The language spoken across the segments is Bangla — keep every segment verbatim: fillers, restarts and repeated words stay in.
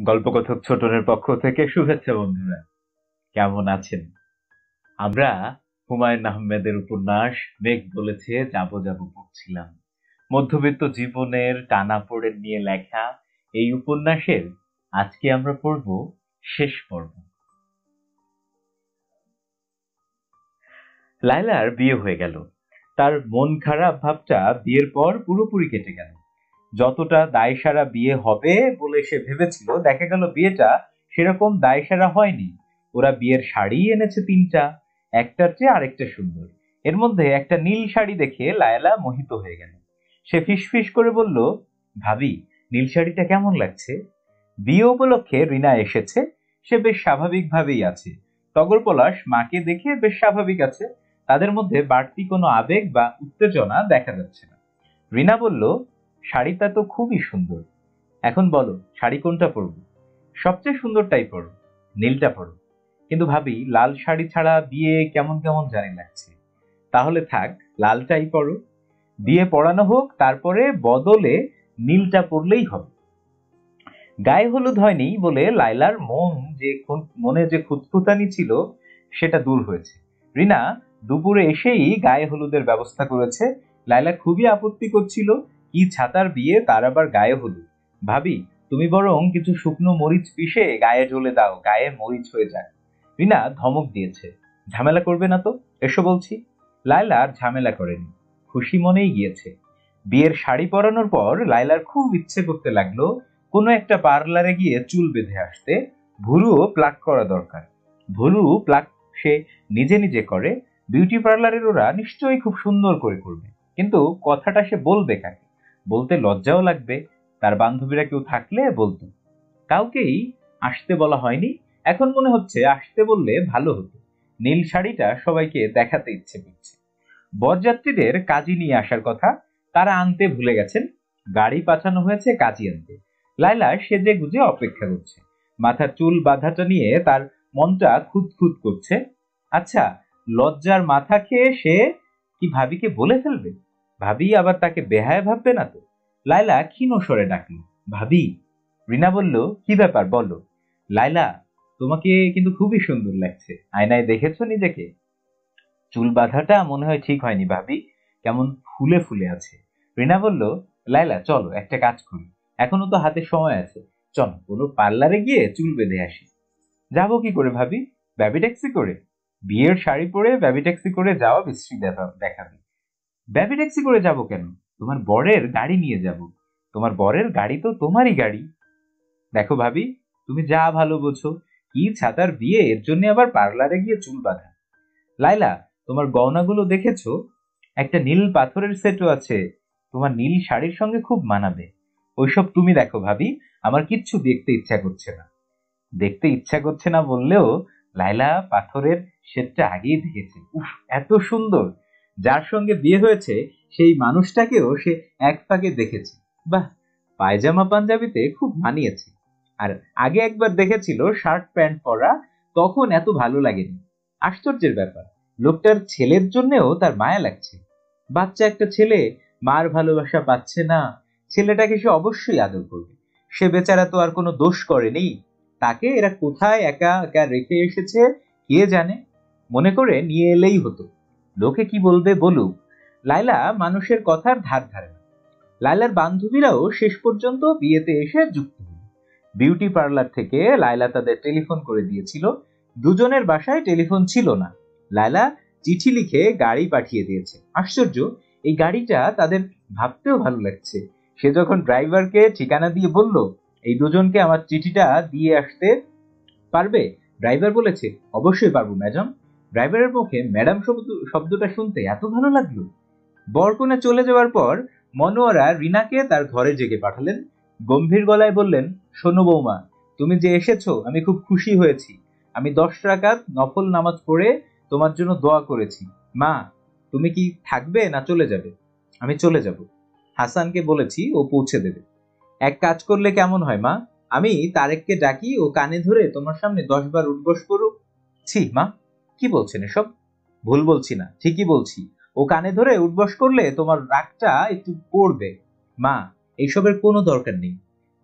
গল্পকথক ছোটনের পক্ষ থেকে শুভেচ্ছা বন্ধুরা। কেমন আছেন? আমরা হুমায়ুন আহমেদের উপন্যাস মেঘ বলেছে যাবো যাবো পড়ছিলাম। মধ্যবিত্ত জীবনের টানাপোড়েন নিয়ে লেখা এই উপন্যাসের আজকে আমরা পড়ব শেষ পর্ব। লায়লার বিয়ে হয়ে গেল। তার মন খারাপ ভাবটা বিয়ের পর পুরোপুরি কেটে গেল। যতটা দায়সারা বিয়ে হবে বলে সে ভেবেছিল, দেখা গেল বিয়েটা সেরকম দায়সারা হয়নি। ওরা বিয়ের শাড়ি এনেছে তিনটা, একটার চেয়ে আরেকটা সুন্দর। এর মধ্যে একটা নীল শাড়ি দেখে লায়লা মোহিত হয়ে গেল। সে ফিসফিস করে বলল, ভাবি, নীল শাড়িটা কেমন লাগছে? বিয়ে উপলক্ষে রিনা এসেছে, সে বেশ স্বাভাবিকভাবেই আছে। টগর পলাশ মাকে দেখে বেশ স্বাভাবিক আছে। তাদের মধ্যে বাড়তি কোনো আবেগ বা উত্তেজনা দেখা যাচ্ছে না। রিনা বলল, শাড়িটা তো খুবই সুন্দর। এখন বলো, শাড়ি কোনটা পরবো? সবচেয়ে সুন্দরটাই পরো, নীলটা পরো। কিন্তু ভাবি, লাল শাড়ি ছাড়া বিয়ে কেমন কেমন জানি লাগছে। তাহলে থাক, লালটাই পরো। বিয়ে পড়ানো হোক, তারপরে বদলে নীলটা পরলেই হবে। গায়ে হলুদ হয়নি বলে লায়লার মন যে মনে যে খুঁতখুঁতানি ছিল সেটা দূর হয়েছে। রিনা দুপুরে এসেই গায়ে হলুদের ব্যবস্থা করেছে। লায়লা খুবই আপত্তি করছিল, কি ছাতার বিয়ে, তার আবার গায়ে হলুদ। ভাবি, তুমি বরং কিছু শুকনো মরিচ পিষে গায়ে ঢেলে দাও, গায়ে মরিচ হয়ে যায়। রিনা ধমক দিয়েছে, ঝামেলা করবে না তো, এসো বলছি। লায়লা আর ঝামেলা করেনি, খুশি মনেই গিয়েছে। বিয়ের শাড়ি পরানোর পর লায়লার খুব ইচ্ছে করতে লাগলো কোনো একটা পার্লারে গিয়ে চুল বেঁধে আসতে। ভুরুও প্লাক করা দরকার। ভুরু প্লাক সে নিজে নিজে করে, বিউটি পার্লারের ওরা নিশ্চয়ই খুব সুন্দর করে করবে। কিন্তু কথাটা সে বলবে কাকে? বলতে লজ্জাও লাগবে। তার বান্ধবীরা কেউ থাকলে বলতো। কাউকেই আসতে বলা হয়নি। এখন মনে হচ্ছে আসতে বললে ভালো হতো। নীল শাড়িটা সবাইকে দেখাতে ইচ্ছে করছে। বরযাত্রীদের কাজী নিয়ে আসার কথা, তারা আনতে ভুলে গেছেন। গাড়ি পাঠানো হয়েছে কাজী আনতে। লায়লা সেজে গুজে অপেক্ষা করছে। মাথার চুল বাঁধাটা নিয়ে তার মনটা খুঁতখুত করছে। আচ্ছা, লজ্জার মাথা খেয়ে সে কি ভাবিকে বলে ফেলবে? ভাবি আবার তাকে বেহায়া ভাববে না তো? লায়লা ক্ষীণ স্বরে ডাকল, ভাবি। রিনা বলল, কি ব্যাপার বলো। লায়লা, তোমাকে কিন্তু খুবই সুন্দর লাগছে। আয়নায় দেখেছো নিজেকে? চুল বাঁধাটা মনে হয় ঠিক হয়নি ভাবি, কেমন ফুলে ফুলে আছে। রিনা বলল, লায়লা চলো একটা কাজ করি, এখনো তো হাতে সময় আছে। চলো কোনো পার্লারে গিয়ে চুল বেঁধে আসি। যাবো কি করে ভাবি? বেবি ট্যাক্সি করে? বিয়ের শাড়ি পরে বেবি ট্যাক্সি করে যাওয়া বিশ্রী দেখাবে। বেবি ট্যাক্সি করে যাব কেন? তোমার বরের গাড়ি নিয়ে যাব। তোমার বরের গাড়ি তো তোমারই গাড়ি। দেখো ভাবি, তুমি যা ভালো বোঝো। কি ছাতার বিয়ে, এর জন্য আবার পার্লারে গিয়ে চুল বাঁধা। লায়লা, তোমার গয়নাগুলো দেখেছো? একটা নীল পাথরের সেটও আছে, তোমার নীল শাড়ির সঙ্গে খুব মানাবে। ওইসব তুমি দেখো ভাবি, আমার কিচ্ছু দেখতে ইচ্ছা করছে না। দেখতে ইচ্ছা করছে না বললেও লায়লা পাথরের সেটটা আগেই দেখেছে। উফ, এত সুন্দর! যার সঙ্গে বিয়ে হয়েছে সেই মানুষটাকেও সে এক ফাঁকে দেখেছে। বাহ, পায়জামা পাঞ্জাবিতে খুব মানিয়েছে। আর আগে একবার দেখেছিল শার্ট প্যান্ট পরা, তখন এত ভালো লাগেনি। আশ্চর্যের ব্যাপার, লোকটার ছেলের জন্যেও তার মায়া লাগছে। বাচ্চা একটা ছেলে, মার ভালোবাসা পাচ্ছে না। ছেলেটাকে সে অবশ্যই আদর করবে। সে বেচারা তো আর কোনো দোষ করেনি। তাকে এরা কোথায় একা একা রেখে এসেছে কে জানে। মনে করে নিয়ে এলেই হতো। লোকে কি বলবে বলুক, লায়লা মানুষের কথার ধার ধারে না। লায়লার বান্ধবীরাও শেষ পর্যন্ত বিয়েতে এসে যুক্ত হল। বিউটি পার্লার থেকে লায়লা তাদের টেলিফোন করে দিয়েছিল। দুজনের বাসায় টেলিফোন ছিল না। লায়লা চিঠি লিখে গাড়ি পাঠিয়ে দিয়েছে। আশ্চর্য, এই গাড়িটা তাদের ভাবতেও ভালো লাগছে। সে যখন ড্রাইভারকে ঠিকানা দিয়ে বলল, এই দুজনকে আমার চিঠিটা দিয়ে আসতে পারবে? ড্রাইভার বলেছে, অবশ্যই পারবো ম্যাডাম। ড্রাইভারের মুখে ম্যাডাম শব্দ শব্দটা শুনতে এত ভালো লাগলো। বরকনে চলে যাওয়ার পর মনোয়ারা রিনাকে তার ঘরে জেগে পাঠালেন। গম্ভীর গলায় বললেন, শোনো বৌমা, তুমি যে এসেছো আমি খুব খুশি হয়েছি। আমি দশ রাকাত নফল নামাজ পড়ে তোমার জন্য দোয়া করেছি। মা, তুমি কি থাকবে না চলে যাবে? আমি চলে যাব। হাসানকে বলেছি, ও পৌঁছে দেবে। এক কাজ করলে কেমন হয় মা, আমি তারেককে ডাকি, ও কানে ধরে তোমার সামনে দশ বার উঠবস করুক। ছি মা, কি বলছেন এসব? ভুল বলছি না, ঠিকই বলছি। ও কানে ধরে উঠবস করলে তোমার রাগটা একটু পড়বে। মা, এইসবের কোনো দরকার নেই।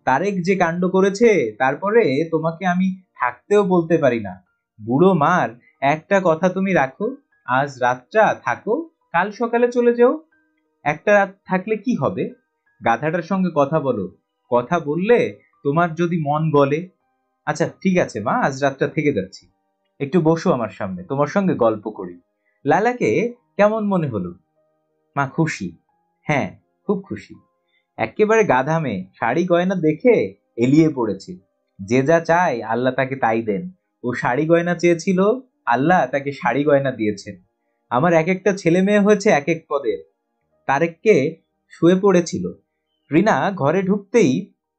তারেক যে কাণ্ড করেছে, তারপরে তোমাকে আমি থাকতেও বলতে পারি না। বুড়ো মার একটা কথা তুমি রাখো, আজ রাতটা থাকো, কাল সকালে চলে যাও। একটা রাত থাকলে কি হবে? গাধাটার সঙ্গে কথা বলো, কথা বললে তোমার যদি মন বলে। আচ্ছা ঠিক আছে মা, আজ রাতটা থেকে যাচ্ছি, একটু বসো আমার সামনে, তোমার সঙ্গে গল্প করি। লালাকে কেমন মনে হলো? মা খুশি, হ্যাঁ খুব খুশি। একেবারে গাধা মেয়ে, শাড়ি গয়না দেখে এলিয়ে পড়েছে। যে যা চায় আল্লাহ তাকে তাই দেন। ও শাড়ি গয়না চেয়েছিল, আল্লাহ তাকে শাড়ি গয়না দিয়েছেন। আমার এক একটা ছেলে মেয়ে হয়েছে এক এক পদের। তারেককে শুয়ে পড়েছিল। রিনা ঘরে ঢুকতেই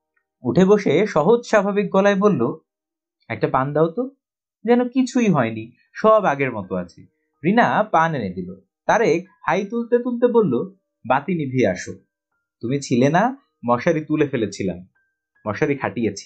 উঠে বসে সহজ স্বাভাবিক গলায় বলল, একটা পান দাও তো। যেন কিছুই হয়নি, সব আগের মতো আছে। রিনা পান এনে দিল। তারেক হাই তুলতে তুলতে বলল, বাতি নিভিয়ে আসো। তুমি ছিলে না, মশারি তুলে ফেলেছিলাম, মশারি খাটিয়েছি।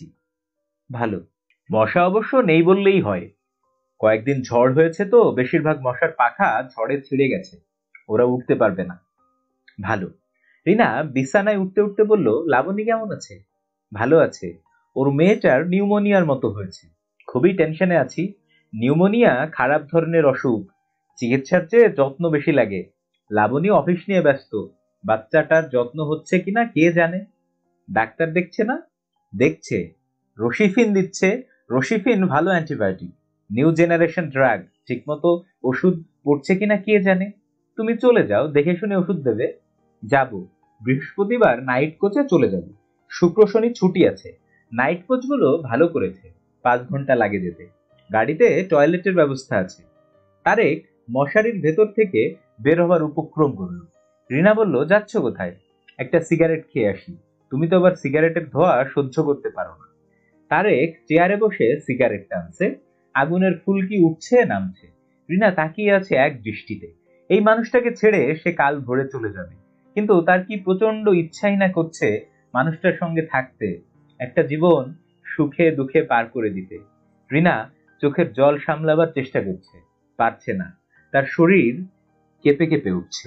ভালো। মশা অবশ্য নেই বললেই হয়, কয়েকদিন ঝড় হয়েছে তো বেশিরভাগ মশার পাখা ঝড়ে ছিঁড়ে গেছে, ওরা উঠতে পারবে না। ভালো। রিনা বিছানায় উঠতে উঠতে বলল, লাবণী কেমন আছে? ভালো আছে, ওর মেয়েটার নিউমোনিয়ার মতো হয়েছে, খুবই টেনশনে আছি। নিউমোনিয়া খারাপ ধরনের অসুখ, চিকিৎসার চেয়ে যত্ন বেশি লাগে। লাবণী অফিস নিয়ে ব্যস্ত, বাচ্চাটার যত্ন হচ্ছে কিনা কে জানে। ডাক্তার দেখছে না? দেখছে, রশিফিন দিচ্ছে। রশিফিন ভালো অ্যান্টিবায়োটিক, নিউ জেনারেশন ড্রাগ, ঠিকমতো ওষুধ পড়ছে কিনা কে জানে। তুমি চলে যাও, দেখে শুনে ওষুধ দেবে। যাব, বৃহস্পতিবার নাইট কোচে চলে যাব। শুক্র শনি ছুটি আছে। নাইট কোচগুলো ভালো করেছে, পাঁচ ঘন্টা লাগে যেতে। গাড়িতে টয়লেটের ব্যবস্থা আছে। তারেক মশারির ভেতর থেকে বের হবার উপক্রম করল। রিনা বলল, যাচ্ছ কোথায়? একটা সিগারেট খেয়ে আসি। তুমি তো আবার সিগারেটের ধোঁয়া সহ্য করতে পারো না। তারেক চেয়ারে বসে সিগারেট টানছে, আগুনের ফুলকি উঠছে নামছে। রিনা তাকিয়ে আছে এক দৃষ্টিতে। এই মানুষটাকে ছেড়ে সে কাল ভোরে চলে যাবে, কিন্তু তার কি প্রচন্ড ইচ্ছাই না করছে মানুষটার সঙ্গে থাকতে, একটা জীবন সুখে দুঃখে পার করে দিতে। রিনা চোখের জল সামলাবার চেষ্টা করছে, পারছে না, তার শরীর কেঁপে কেঁপে উঠছে।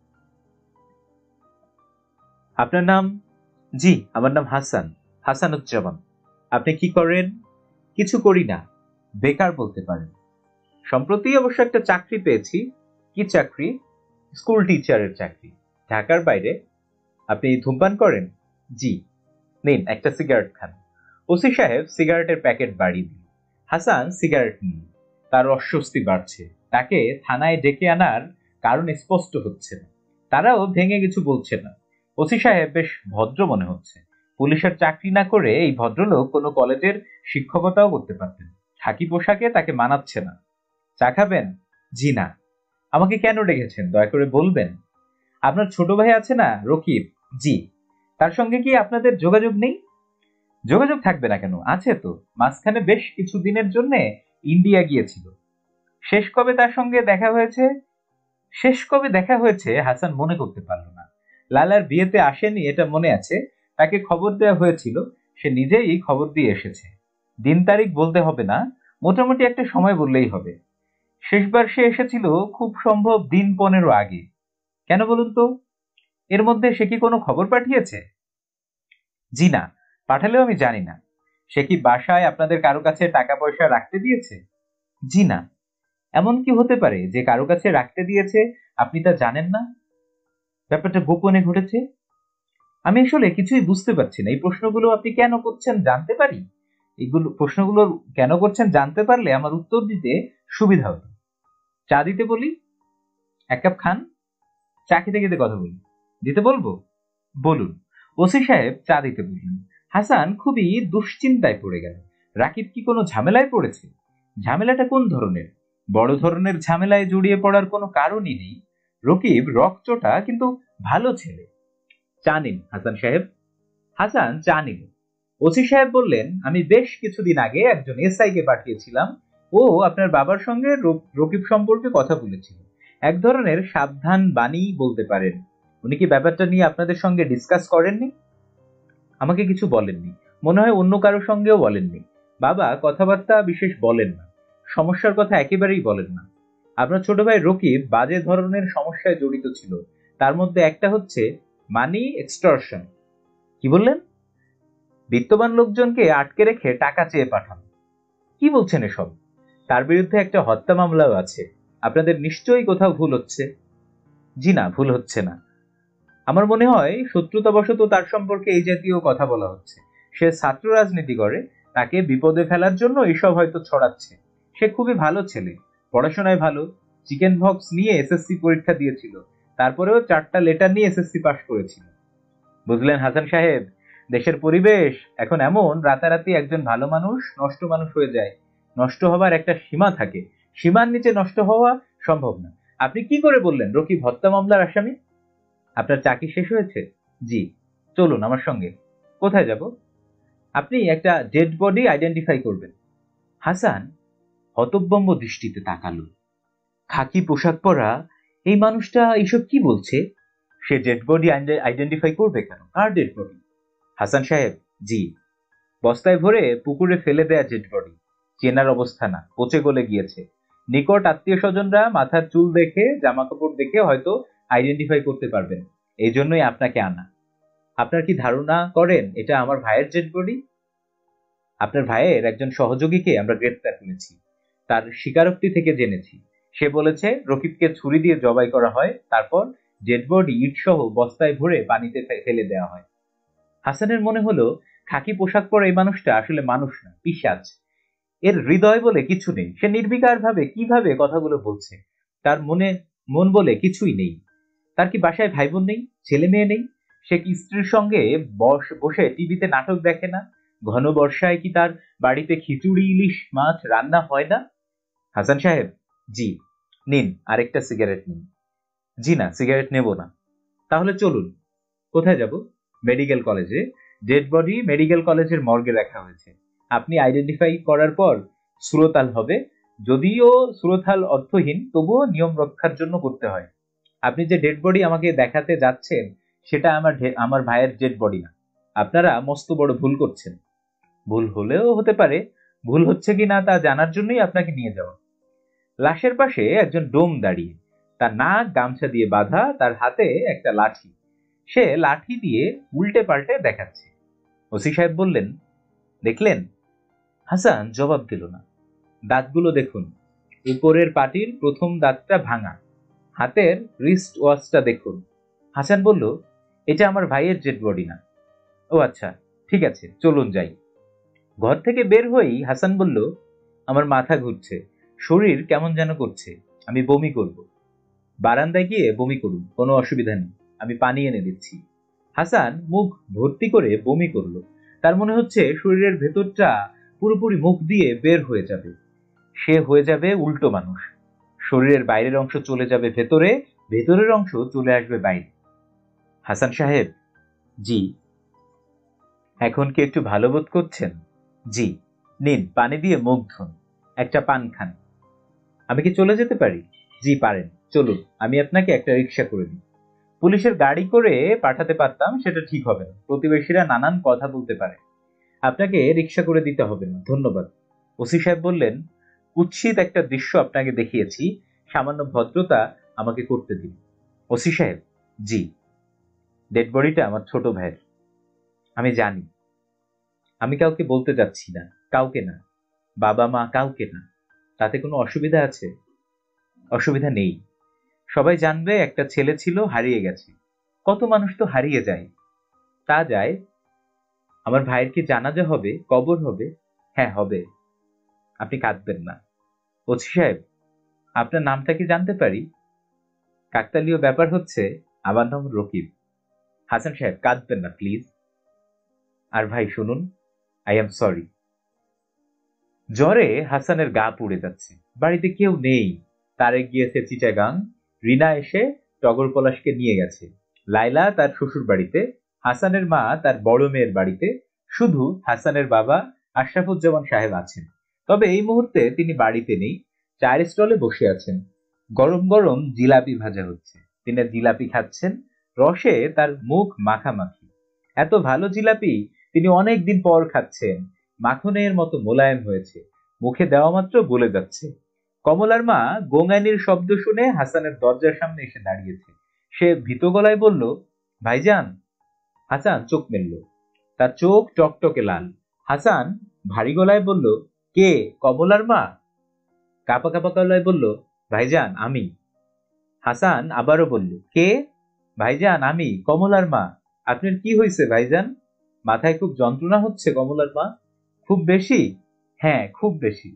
আপনার নাম? জি, আমার নাম হাসান, হাসানুজ্জামান। আপনি কি করেন? কিছু করি না, বেকার বলতে পারেন। সম্প্রতি অবশ্য একটা চাকরি পেয়েছি। কি চাকরি? স্কুল টিচারের চাকরি, ঢাকার বাইরে। আপনি ধূমপান করেন? জি। নিন একটা সিগারেট খান। ওসি সাহেব সিগারেটের প্যাকেট বাড়িয়ে দিল। হাসান সিগারেট নিল, তার অস্বস্তি বাড়ছে। তাকে থানায় ডেকে আনার কারণ স্পষ্ট হচ্ছে না, তারাও ভেঙে কিছু বলছে না। ওসি সাহেব বেশ ভদ্র মনে হচ্ছে। পুলিশের চাকরি না করে এই ভদ্রলোক কোনো কলেজের শিক্ষকতাও করতে পারতেন। খাকি পোশাকে তাকে মানাচ্ছে না। চা খাবেন? জি না। আমাকে কেন ডেকেছেন দয়া করে বলবেন? আপনার ছোট ভাই আছে না, রকিব? জি। তার সঙ্গে কি আপনাদের যোগাযোগ নেই? যোগাযোগ থাকবে না কেন, আছে তো। মাঝখানে বেশ কিছু দিনের জন্য ইন্ডিয়া গিয়েছিল। শেষ কবে তার সঙ্গে দেখা হয়েছে? শেষ কবে দেখা হয়েছে হাসান মনে করতে পারল না। লালার বিয়েতে আসেনি এটা মনে আছে, তাকে খবর দেওয়া হয়েছিল, সে নিজেই খবর দিয়ে এসেছে। দিন তারিখ বলতে হবে না, মোটামুটি একটা সময় বললেই হবে। শেষবার সে এসেছিল খুব সম্ভব দিন পনেরো আগে। কেন বলুন তো? এর মধ্যে সে কি কোনো খবর পাঠিয়েছে? জি না, পাঠালেও আমি জানি না। সে কি বাসায় আপনাদের কারো কাছে টাকা পয়সা রাখতে দিয়েছে? জি না। এমন কি হতে পারে যে কারো কাছে রাখতে দিয়েছে আপনি তা জানেন না? ব্যাপারটা গোপনে ঘটেছে। আমি আসলে কিছুই বুঝতে পারছি না। এই প্রশ্নগুলো আপনি কেন করছেন জানতে পারি? এইগুলো প্রশ্নগুলো কেন করছেন জানতে পারলে আমার উত্তর দিতে সুবিধা হতো। চা দিতে বলি? এক কাপ খান। চা খেতে খেতে কথা বলি, দিতে বলবো? বলুন। ওসি সাহেব চা দিতে বললেন। হাসান খুবই দুশ্চিন্তায় পড়ে গেল। রাকিব কি কোনো ঝামেলায় পড়েছে? ঝামেলাটা কোন ধরনের? বড় ধরনের ঝামেলায় জড়িয়ে পড়ার কোনো কারণই নেই। রকিব রকচটা কিন্তু ভালো ছেলে। চা নিন হাসান সাহেব। হাসান চা নিল। ওসি সাহেব বললেন, আমি বেশ কিছুদিন আগে একজন এসআই কে পাঠিয়েছিলাম। ও আপনার বাবার সঙ্গে রকিব সম্পর্কে কথা বলেছিল। এক ধরনের সাবধান বাণী বলতে পারেন। উনি কি ব্যাপারটা নিয়ে আপনাদের সঙ্গে ডিসকাস করেননি? আমাকে কিছু বলেননি, মনে হয় অন্য কারোর সঙ্গেও বলেননি। বাবা কথাবার্তা বিশেষ বলেন না, সমস্যার কথা একেবারেই বলেন না। আপনার ছোট ভাই রকিব বাজে ধরনের সমস্যায় জড়িত ছিল, তার মধ্যে একটা হচ্ছে মানি এক্সটর্শন। কি বললেন? বিত্তবান লোকজনকে আটকে রেখে টাকা চেয়ে পাঠানো। কি বলছেন এসব? তার বিরুদ্ধে একটা হত্যা মামলাও আছে। আপনাদের নিশ্চয়ই কোথাও ভুল হচ্ছে। জি না, ভুল হচ্ছে না। আমার মনে হয় শত্রুতাবশত তার সম্পর্কে এই জাতীয় কথা বলা হচ্ছে। সে ছাত্র রাজনীতি করে, তাকে বিপদে ফেলার জন্য এইসব হয়তো ছড়াচ্ছে। সে খুবই ভালো ছেলে, পড়াশোনায় ভালো, চিকেন বক্স নিয়ে এসএসসি পরীক্ষা দিয়েছিল, তারপরেও চারটা লেটার নিয়ে এসএসসি পাশ করেছিল। বুঝলেন হাসান সাহেব, দেশের পরিবেশ এখন এমন, রাতারাতি একজন ভালো মানুষ নষ্ট মানুষ হয়ে যায়। নষ্ট হবার একটা সীমা থাকে, সীমার নিচে নষ্ট হওয়া সম্ভব না। আপনি কি করে বললেন রকিব হত্যা মামলার আসামি? আপনার চাকরি শেষ হয়েছে? জি। চলুন আমার সঙ্গে। কোথায় যাব? আপনি একটা ডেড বডি আইডেন্টিফাই করবেন। হাসান হতভম্ব দৃষ্টিতে তাকালো। খাকি পোশাক পরা এই মানুষটা এইসব কি বলছে? সে ডেড বডি আইডেন্টিফাই করবে কেন? কার ডেড বডি? হাসান সাহেব, জি, বস্তায় ভরে পুকুরে ফেলে দেয়া ডেড বডি। চেনার অবস্থা না, পচে গলে গিয়েছে। নিকট আত্মীয় স্বজনরা মাথার চুল দেখে, জামা কাপড় দেখে হয়তো আইডেন্টিফাই করতে পারবেন। এই জন্যই আপনাকে আনা। আপনার কি ধারণা করেন এটা আমার ভাইয়ের ডেড বডি? আপনার ভাইয়ের একজন সহযোগীকে আমরা গ্রেপ্তার করেছি। তার স্বীকারোক্তি থেকে জেনেছি। সে বলেছে রকিবকে ছুরি দিয়ে জবাই করা হয়, তারপর ডেড বডি ইট সহ বস্তায় ভরে পানিতে ফেলে দেওয়া হয়। হাসানের মনে হলো খাকি পোশাক পরা এই মানুষটা আসলে মানুষ না, পিশাচ। এর হৃদয় বলে কিছু নেই। সে নির্বিকার ভাবে কিভাবে কথাগুলো বলছে? তার মনে মন বলে কিছুই নেই। তার কি বাসায় ভাই বোন নেই, ছেলে মেয়ে নেই? সে কি স্ত্রীর সঙ্গে বসে টিভিতে নাটক দেখে না? ঘন বর্ষায় কি তার বাড়িতে খিচুড়ি ইলিশ মাছ রান্না হয় না? হাসান সাহেব, জি। নিন আরেকটা সিগারেট নিন। জি না, সিগারেট নেব না। তাহলে চলুন। কোথায় যাব? মেডিকেল কলেজে। ডেড বডি মেডিকেল কলেজের মর্গে রাখা হয়েছে। আপনি আইডেন্টিফাই করার পর সুরতাল হবে। যদিও সুরতাল অর্থহীন, তবুও নিয়ম রক্ষার জন্য করতে হয়। আপনি যে ডেড বডি আমাকে দেখাতে যাচ্ছেন সেটা আমার আমার ভাইয়ের ডেড বডি না। আপনারা মস্ত বড় ভুল করছেন। ভুল হলেও হতে পারে, ভুল হচ্ছে কি না তা জানার জন্যই আপনাকে নিয়ে যাওয়া। লাশের পাশে একজন ডোম দাঁড়িয়ে, তার নাক গামছা দিয়ে বাঁধা, তার হাতে একটা লাঠি। সে লাঠি দিয়ে উল্টে পাল্টে দেখাচ্ছে। ওসি সাহেব বললেন, দেখলেন? হাসান জবাব দিল না। দাঁতগুলো দেখুন। উপরের পাটির প্রথম দাঁতটা ভাঙা। হাতের রিস্ট ওয়াচটা দেখুন। হাসান বলল, এটা আমার ভাইয়ের ডেড বডি না। ও আচ্ছা, ঠিক আছে, চলুন যাই। ঘর থেকে বের হয়েই হাসান বলল, আমার মাথা ঘুরছে, শরীর কেমন যেন করছে, আমি বমি করব। বারান্দায় গিয়ে বমি করুন, কোনো অসুবিধা নেই, আমি পানি এনে দিচ্ছি। হাসান মুখ ভর্তি করে বমি করলো। তার মনে হচ্ছে শরীরের ভেতরটা পুরোপুরি মুখ দিয়ে বের হয়ে যাবে। সে হয়ে যাবে উল্টো মানুষ। শরীরের বাইরের অংশ চলে যাবে ভেতরে, ভেতরের অংশ চলে আসবে বাইরে। হাসান সাহেব, জি। এখন কি একটু ভালো বোধ করছেন? জি। নিন পানি দিয়ে মুখ ধুন, একটা পান খান। আমি কি চলে যেতে পারি? জি পারেন, চলুন, আমি আপনাকে একটা রিক্সা করে দিই। পুলিশের গাড়ি করে পাঠাতে পারতাম, সেটা ঠিক হবে না। প্রতিবেশীরা নানান কথা বলতে পারে। আপনাকে রিক্সা করে দিতে হবে না, ধন্যবাদ। ওসি সাহেব বললেন, কুৎসিত একটা দৃশ্য আপনাকে দেখিয়েছি, সামান্য ভদ্রতা আমাকে করতে দিন। ওসি সাহেব, জি। ডেড বডিটা আমার ছোট ভাইয়ের। আমি জানি। আমি কাউকে বলতে যাচ্ছি না, কাউকে না, বাবা মা কাউকে না। তাতে কোনো অসুবিধা আছে? অসুবিধা নেই। সবাই জানবে একটা ছেলে ছিল, হারিয়ে গেছে। কত মানুষ তো হারিয়ে যায়। তা যায়। আমার ভাইয়ের কি জানাজা হবে, কবর হবে? হ্যাঁ হবে। আপনি কাঁদবেন না। ওসি সাহেব, আপনার নামটা কি জানতে পারি? কাকতালীয় ব্যাপার হচ্ছে, আমার নাম রকিব। হাসান সাহেব, কাঁদবেন না প্লিজ। আর ভাই শুনুন, আই এম সরি। জ্বরে হাসানের গা পুড়ে যাচ্ছে। বাড়িতে কেউ নেই। তারেক গিয়েছে চিটাগাং, রিনা এসে টগর পলাশকে নিয়ে গেছে। লাইলা তার শ্বশুর বাড়িতে, হাসানের মা তার বড় মেয়ের বাড়িতে। শুধু হাসানের বাবা আশরাফুজ্জামান সাহেব আছেন। তবে এই মুহূর্তে তিনি বাড়িতে নেই, চায়ের স্টলে বসে আছেন। গরম গরম জিলাপি ভাজা হচ্ছে, তিনি জিলাপি খাচ্ছেন। রসে তার মুখ মাখামাখি। এত ভালো জিলাপি তিনি অনেক দিন পর খাচ্ছেন। মাখনের মতো মোলায়েম হয়েছে, মুখে দেওয়া মাত্র গলে যাচ্ছে। কমলার মা গোঙানির শব্দ শুনে হাসানের দরজার সামনে এসে দাঁড়িয়েছে। সে ভীত গলায় বলল, ভাইজান। হাসান চোখ মেলল। তার চোখ টকটকে লাল। হাসান ভারী গলায় বলল, কে? কমলার মা? কাঁপা কাঁপা গলায় বলল, ভাইজান আমি। হাসান আবারও বলল, কে? ভাইজান আমি, কমলার মা। আপনার কি হয়েছে ভাইজান? মাথায় খুব যন্ত্রণা হচ্ছে কমলার মা। খুব বেশি? হ্যাঁ, খুব বেশি।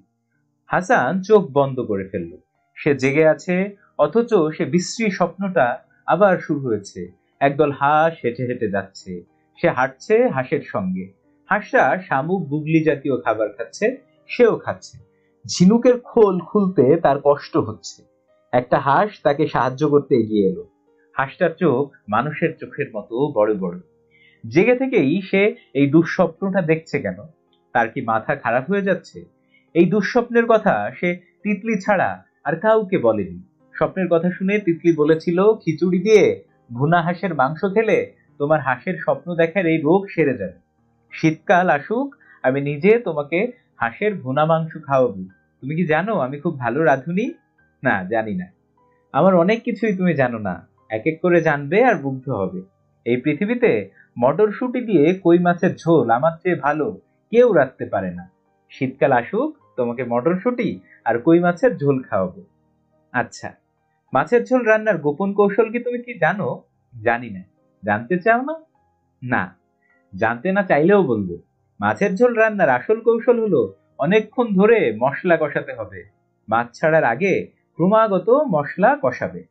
হাসান চোখ বন্ধ করে ফেলল। সে জেগে আছে, অথচ সে বিশ্রী স্বপ্নটা আবার শুরু হয়েছে। একদল হাঁস হেঁটে হেঁটে যাচ্ছে। সে হাঁটছে হাঁসের সঙ্গে। হাঁসরা শামুক গুগলি জাতীয় খাবার খাচ্ছে, সেও খাচ্ছে। ঝিনুকের খোল খুলতে তার কষ্ট হচ্ছে। একটা হাঁস তাকে সাহায্য করতে এগিয়ে এলো। হাঁসটার চোখ মানুষের চোখের মতো বড় বড়। জেগে থেকেই সে এই দুঃস্বপ্নটা দেখছে কেন? তার কি মাথা খারাপ হয়ে যাচ্ছে? এই দুঃস্বপ্নের কথা সে তিতলি ছাড়া আর কাউকে বলেনি। স্বপ্নের কথা শুনে তিতলি বলেছিল, খিচুড়ি দিয়ে ভুনা হাঁসের মাংস খেলে তোমার হাঁসের স্বপ্ন দেখার এই রোগ সেরে যাবে। শীতকাল আসুক, আমি নিজে তোমাকে হাঁসের ভুনা মাংস খাওয়াবো। তুমি কি জানো আমি খুব ভালো রাঁধুনি? না, জানি না। আমার অনেক কিছুই তুমি জানো না। এক এক করে জানবে আর মুগ্ধ হবে। এই পৃথিবীতে মটরশুঁটি দিয়ে কই মাছের ঝোল আমার চেয়ে ভালো কেউ রাখতে পারে না। শীতকাল আসুক, তোমাকে মটরশুঁটি আর কই মাছের ঝোল খাওয়াবো। আচ্ছা, মাছের ঝোল রান্নার গোপন কৌশল কি তুমি কি জানো? জানি না। জানতে চাও না? না, জানতে না চাইলেও বলবো। মাছের ঝোল রান্নার আসল কৌশল হলো অনেকক্ষণ ধরে মশলা কষাতে হবে। মাছ ছাড়ার আগে ক্রমাগত মশলা কষাবে।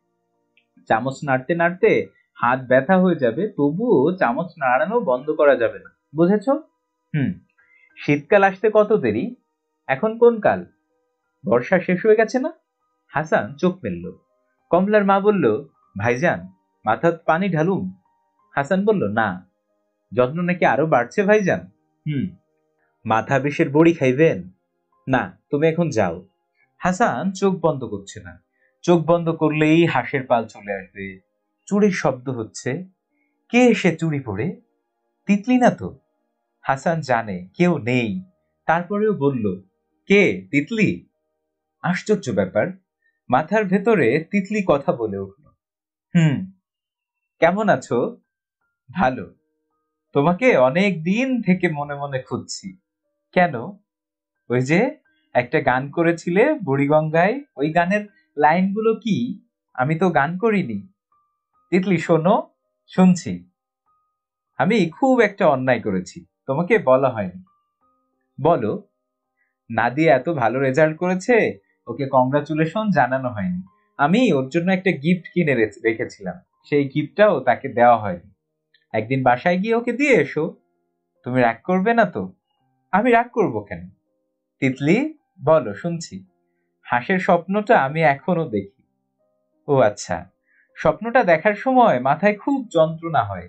চামচ নাড়তে নাড়তে হাত ব্যথা হয়ে যাবে, তবুও চামচ নাড়ানো বন্ধ করা যাবে না। বুঝেছো? হুম। শীতকাল আসতে কত দেরি? এখন কোন কাল? বর্ষা শেষ হয়ে গেছে না? হাসান চোখ মেলল। কমলার মা বলল, ভাইজান মাথার পানি ঢালুম? হাসান বলল, না। যত্ন নাকি আরো বাড়ছে ভাইজান? হুম। মাথা বিষের বড়ি খাইবেন? না, তুমি এখন যাও। হাসান চোখ বন্ধ করছে না। চোখ বন্ধ করলেই হাঁসের পাল চলে আসবে। চুড়ির শব্দ হচ্ছে। কে এসে চুড়ি পড়ে? তিতলি না তো। হাসান জানে কেউ নেই, তারপরেও বলল, কে? তিতলি? আশ্চর্য ব্যাপার, মাথার ভেতরে তিতলি কথা বলে উঠল। হুম। কেমন আছো? ভালো। তোমাকে অনেক দিন থেকে মনে মনে খুঁজছি। কেন? ওই যে একটা গান করেছিলে বুড়িগঙ্গায়, ওই গানের লাইনগুলো কি? আমি তো গান করিনি। তিতলি শোনো। শুনছি। আমি খুব একটা অন্যায় করেছি, তোমাকে বলা হয়নি। বলো। নাদিয়া এত ভালো রেজাল্ট করেছে, ওকে কংগ্রাচুলেশন জানানো হয়নি। আমি ওর জন্য একটা গিফট কিনে রেখেছিলাম, সেই গিফটটাও তাকে দেওয়া হয়নি। একদিন বাসায় গিয়ে ওকে দিয়ে এসো। তুমি রাগ করবে না তো? আমি রাগ করব কেন? তিতলি বলো, শুনছি। হাঁসের স্বপ্নটা আমি এখনো দেখি। ও আচ্ছা, স্বপ্নটা দেখার সময় মাথায় খুব যন্ত্রণা হয়।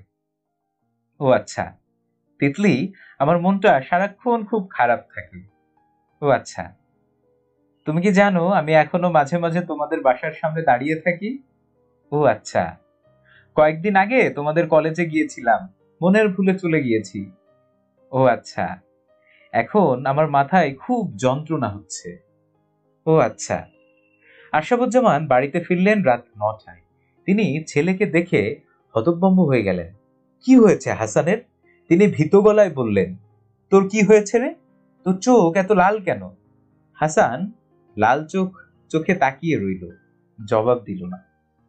ও আচ্ছা। তিতলি, আমার মনটা সারাক্ষণ খুব খারাপ থাকে। ও আচ্ছা। তুমি কি জানো আমি এখনো মাঝে মাঝে তোমাদের বাসার সামনে দাঁড়িয়ে থাকি? ও আচ্ছা। কয়েকদিন আগে তোমাদের কলেজে গিয়েছিলাম, মনের ভুলে চলে গিয়েছি। ও আচ্ছা। এখন আমার মাথায় খুব যন্ত্রণা হচ্ছে। ও আচ্ছা। আশরাফুজ্জামান বাড়িতে ফিরলেন রাত নটায়। তিনি ছেলেকে দেখে হতভম্ব হয়ে গেলেন। কি হয়েছে হাসানের? তিনি ভীত গলায় বললেন, তোর কি হয়েছে রে? তোর চোখ এত লাল কেন? হাসান লাল চোখ চোখে তাকিয়ে রইল, জবাব দিল না।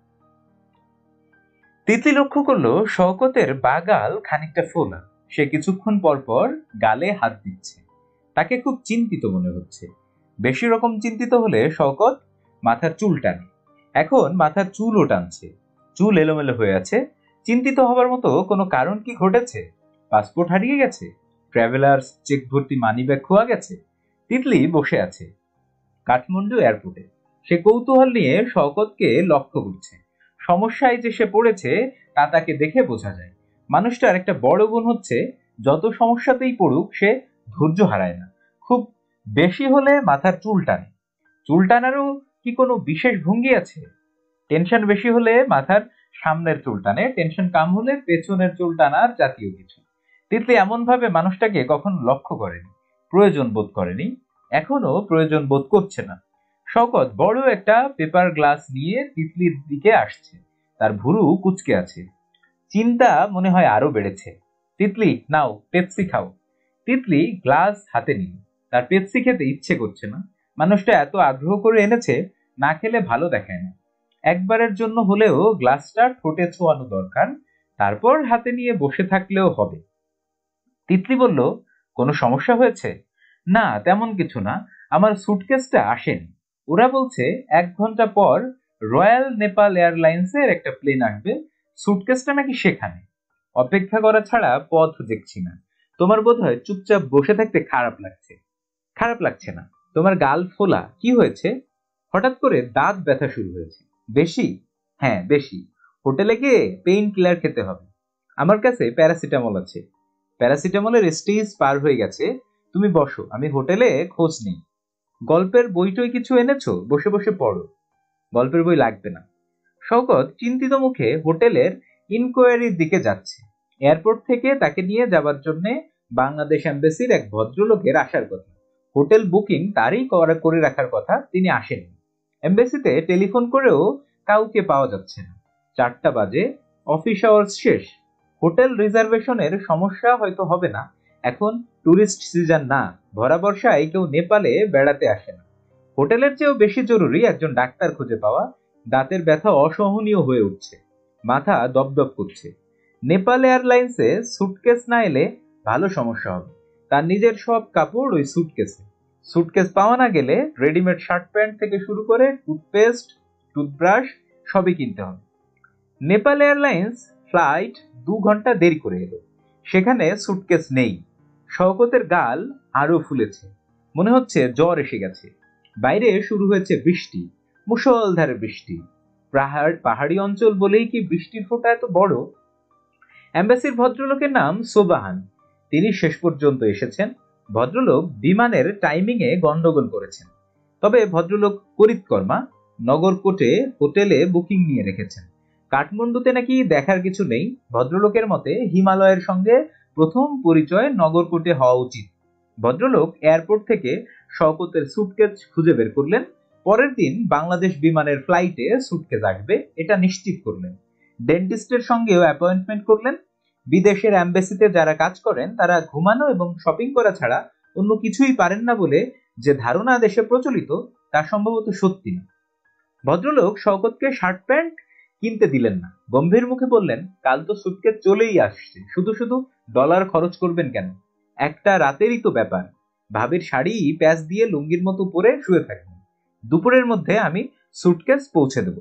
তিতলি লক্ষ্য করলো শওকতের বাগাল খানিকটা ফোলা। সে কিছুক্ষণ পর পর গালে হাত দিচ্ছে। তাকে খুব চিন্তিত মনে হচ্ছে। বেশি রকম চিন্তিত হলে শওকত মাথার চুল টানে। এখন মাথার চুলও টানছে। চুল এলোমেলো হয়ে আছে। চিন্তিত হবার মতো কোনো কারণ কি ঘটেছে? পাসপোর্ট হারিয়ে গেছে? ট্রাভেলার্স চেক ভর্তি মানিব্যাগ খোয়া গেছে? তিতলি বসে আছে কাঠমান্ডু এয়ারপোর্টে। সে কৌতূহল নিয়ে শওকতকে লক্ষ্য করছে। সমস্যায় যে সে পড়েছে তা তাকে দেখে বোঝা যায়। মানুষটার একটা বড় গুণ হচ্ছে, যত সমস্যাতেই পড়ুক সে ধৈর্য হারায় না। খুব বেশি হলে মাথার চুল টানে। চুল টানারও কি কোনো বিশেষ ভঙ্গি আছে? টেনশন বেশি হলে মাথার সামনের চুল টানে, টেনশন কম হলে পেছনের চুল টানার জাতীয় কিছু। তিতলি এমন ভাবে মানুষটাকে কখন লক্ষ্য করেনি, প্রয়োজন বোধ করেনি, এখনো প্রয়োজন বোধ করছে না। শওকত বড় একটা পেপার গ্লাস নিয়ে তিতলির দিকে আসছে। তার ভুরু কুঁচকে আছে। চিন্তা মনে হয় আরো বেড়েছে। তিতলি নাও পেপসি খাও। তিতলি গ্লাস হাতে নিল। তার পেপসি খেতে ইচ্ছে করছে না। মানুষটা এত আগ্রহ করে এনেছে, না খেলে ভালো দেখায় না। একবারের জন্য হলেও গ্লাসটা ঠোঁটে ছোঁয়ানো দরকার, তারপর হাতে নিয়ে বসে থাকলেও হবে। তিতলি বলল, কোনো সমস্যা হয়েছে? না তেমন কিছু না, আমার সুটকেসটা আসেনি। ওরা বলছে এক ঘন্টা পর রয়্যাল নেপাল এয়ারলাইন্সের একটা প্লেন আসবে, সুটকেসটা নাকি সেখানে। অপেক্ষা করা ছাড়া পথ দেখছি না। তোমার বোধহয় চুপচাপ বসে থাকতে খারাপ লাগছে। খারাপ লাগছে না। তোমার গাল ফোলা, কি হয়েছে? হঠাৎ করে দাঁত ব্যথা শুরু হয়েছে। বেশি? হ্যাঁ বেশি। হোটেলে গিয়ে পেইন কিলার খেতে হবে। আমার কাছে প্যারাসিটামল আছে। প্যারাসিটামলের স্টেজ পার হয়ে গেছে। তুমি বসো, আমি হোটেলে খোঁজ নেই। গল্পের বইটই কিছু এনেছো? বসে বসে পড়ো। গল্পের বই লাগবে না। শওকত চিন্তিত মুখে হোটেলের ইনকোয়ারির দিকে যাচ্ছে। এয়ারপোর্ট থেকে তাকে নিয়ে যাবার জন্য বাংলাদেশ এম্বাসির এক ভদ্রলোকের আসার কথা। হোটেল বুকিং তারই করে রাখার কথা, তিনি আসেননি। এম্বাসিতে টেলিফোন করেও কাউকে পাওয়া যাচ্ছে না। চারটা বাজে, অফিস আওয়ার্স শেষ। হোটেল রিজার্ভেশনের সমস্যা হয়তো হবে না, এখন টুরিস্ট সিজন না, ভরা বর্ষায় কেউ নেপালে বেড়াতে আসে না। হোটেলের চেয়েও বেশি জরুরি একজন ডাক্তার খুঁজে পাওয়া। দাঁতের ব্যথা অসহনীয় হয়ে উঠছে, মাথা দপদপ করছে। নেপাল এয়ারলাইন্সে সুটকেস না এলে ভালো সমস্যা হবে। তার নিজের সব কাপড় ওই সুটকেসে। সুটকেস পাওয়া না গেলে রেডিমেড শার্ট প্যান্ট থেকে শুরু করে টুথপেস্ট, টুথব্রাশ সবই কিনতে হবে। নেপাল এয়ারলাইন্স ফ্লাইট দু ঘন্টা দেরি করে এলো, সেখানে সুটকেস নেই। শওকতের গাল আরো ফুলেছে, মনে হচ্ছে জ্বর এসে গেছে। বাইরে শুরু হয়েছে বৃষ্টি, মুষলধারে বৃষ্টি। পাহাড় পাহাড়ি অঞ্চল বলেই কি বৃষ্টির ফোঁটা এত বড়? এম্বাসির ভদ্রলোকের নাম সোবাহান। তিনি শেষ পর্যন্ত এসেছেন। ভদ্রলোক বিমানের টাইমিং এ গন্ডগোল করেছেন, তবে ভদ্রলোক করিতকর্মা। নগরকোটে হোটেলে বুকিং নিয়ে রেখেছেন। কাঠমান্ডুতে নাকি দেখার কিছু নেই। ভদ্রলোকের মতে হিমালয়ের সঙ্গে প্রথম পরিচয় নগরকোটে হওয়া উচিত। ভদ্রলোক এয়ারপোর্ট থেকে শওকতের সুটকেস খুঁজে বের করলেন। পরের দিন বাংলাদেশ বিমানের ফ্লাইটে সুটকেস আসবে এটা নিশ্চিত করলেন। ডেন্টিস্টের সঙ্গেও অ্যাপয়েন্টমেন্ট করলেন। বিদেশের এম্বাসিতে যারা কাজ করেন তারা ঘুমানো এবং শপিং করা ছাড়া অন্য কিছুই পারেন না বলে যে ধারণা দেশে প্রচলিত, তা সম্ভবত সত্যি না। ভদ্রলোক শওকতকে শার্ট প্যান্ট কিনতে দিলেন না। গম্ভীর মুখে বললেন, কাল তো সুটকেস চলেই আসছে, শুধু শুধু ডলার খরচ করবেন কেন? একটা রাতেরই তো ব্যাপার। ভাবির শাড়ি প্যাচ দিয়ে লুঙ্গির মতো পরে শুয়ে থাকবেন। দুপুরের মধ্যে আমি সুটকেস পৌঁছে দেব।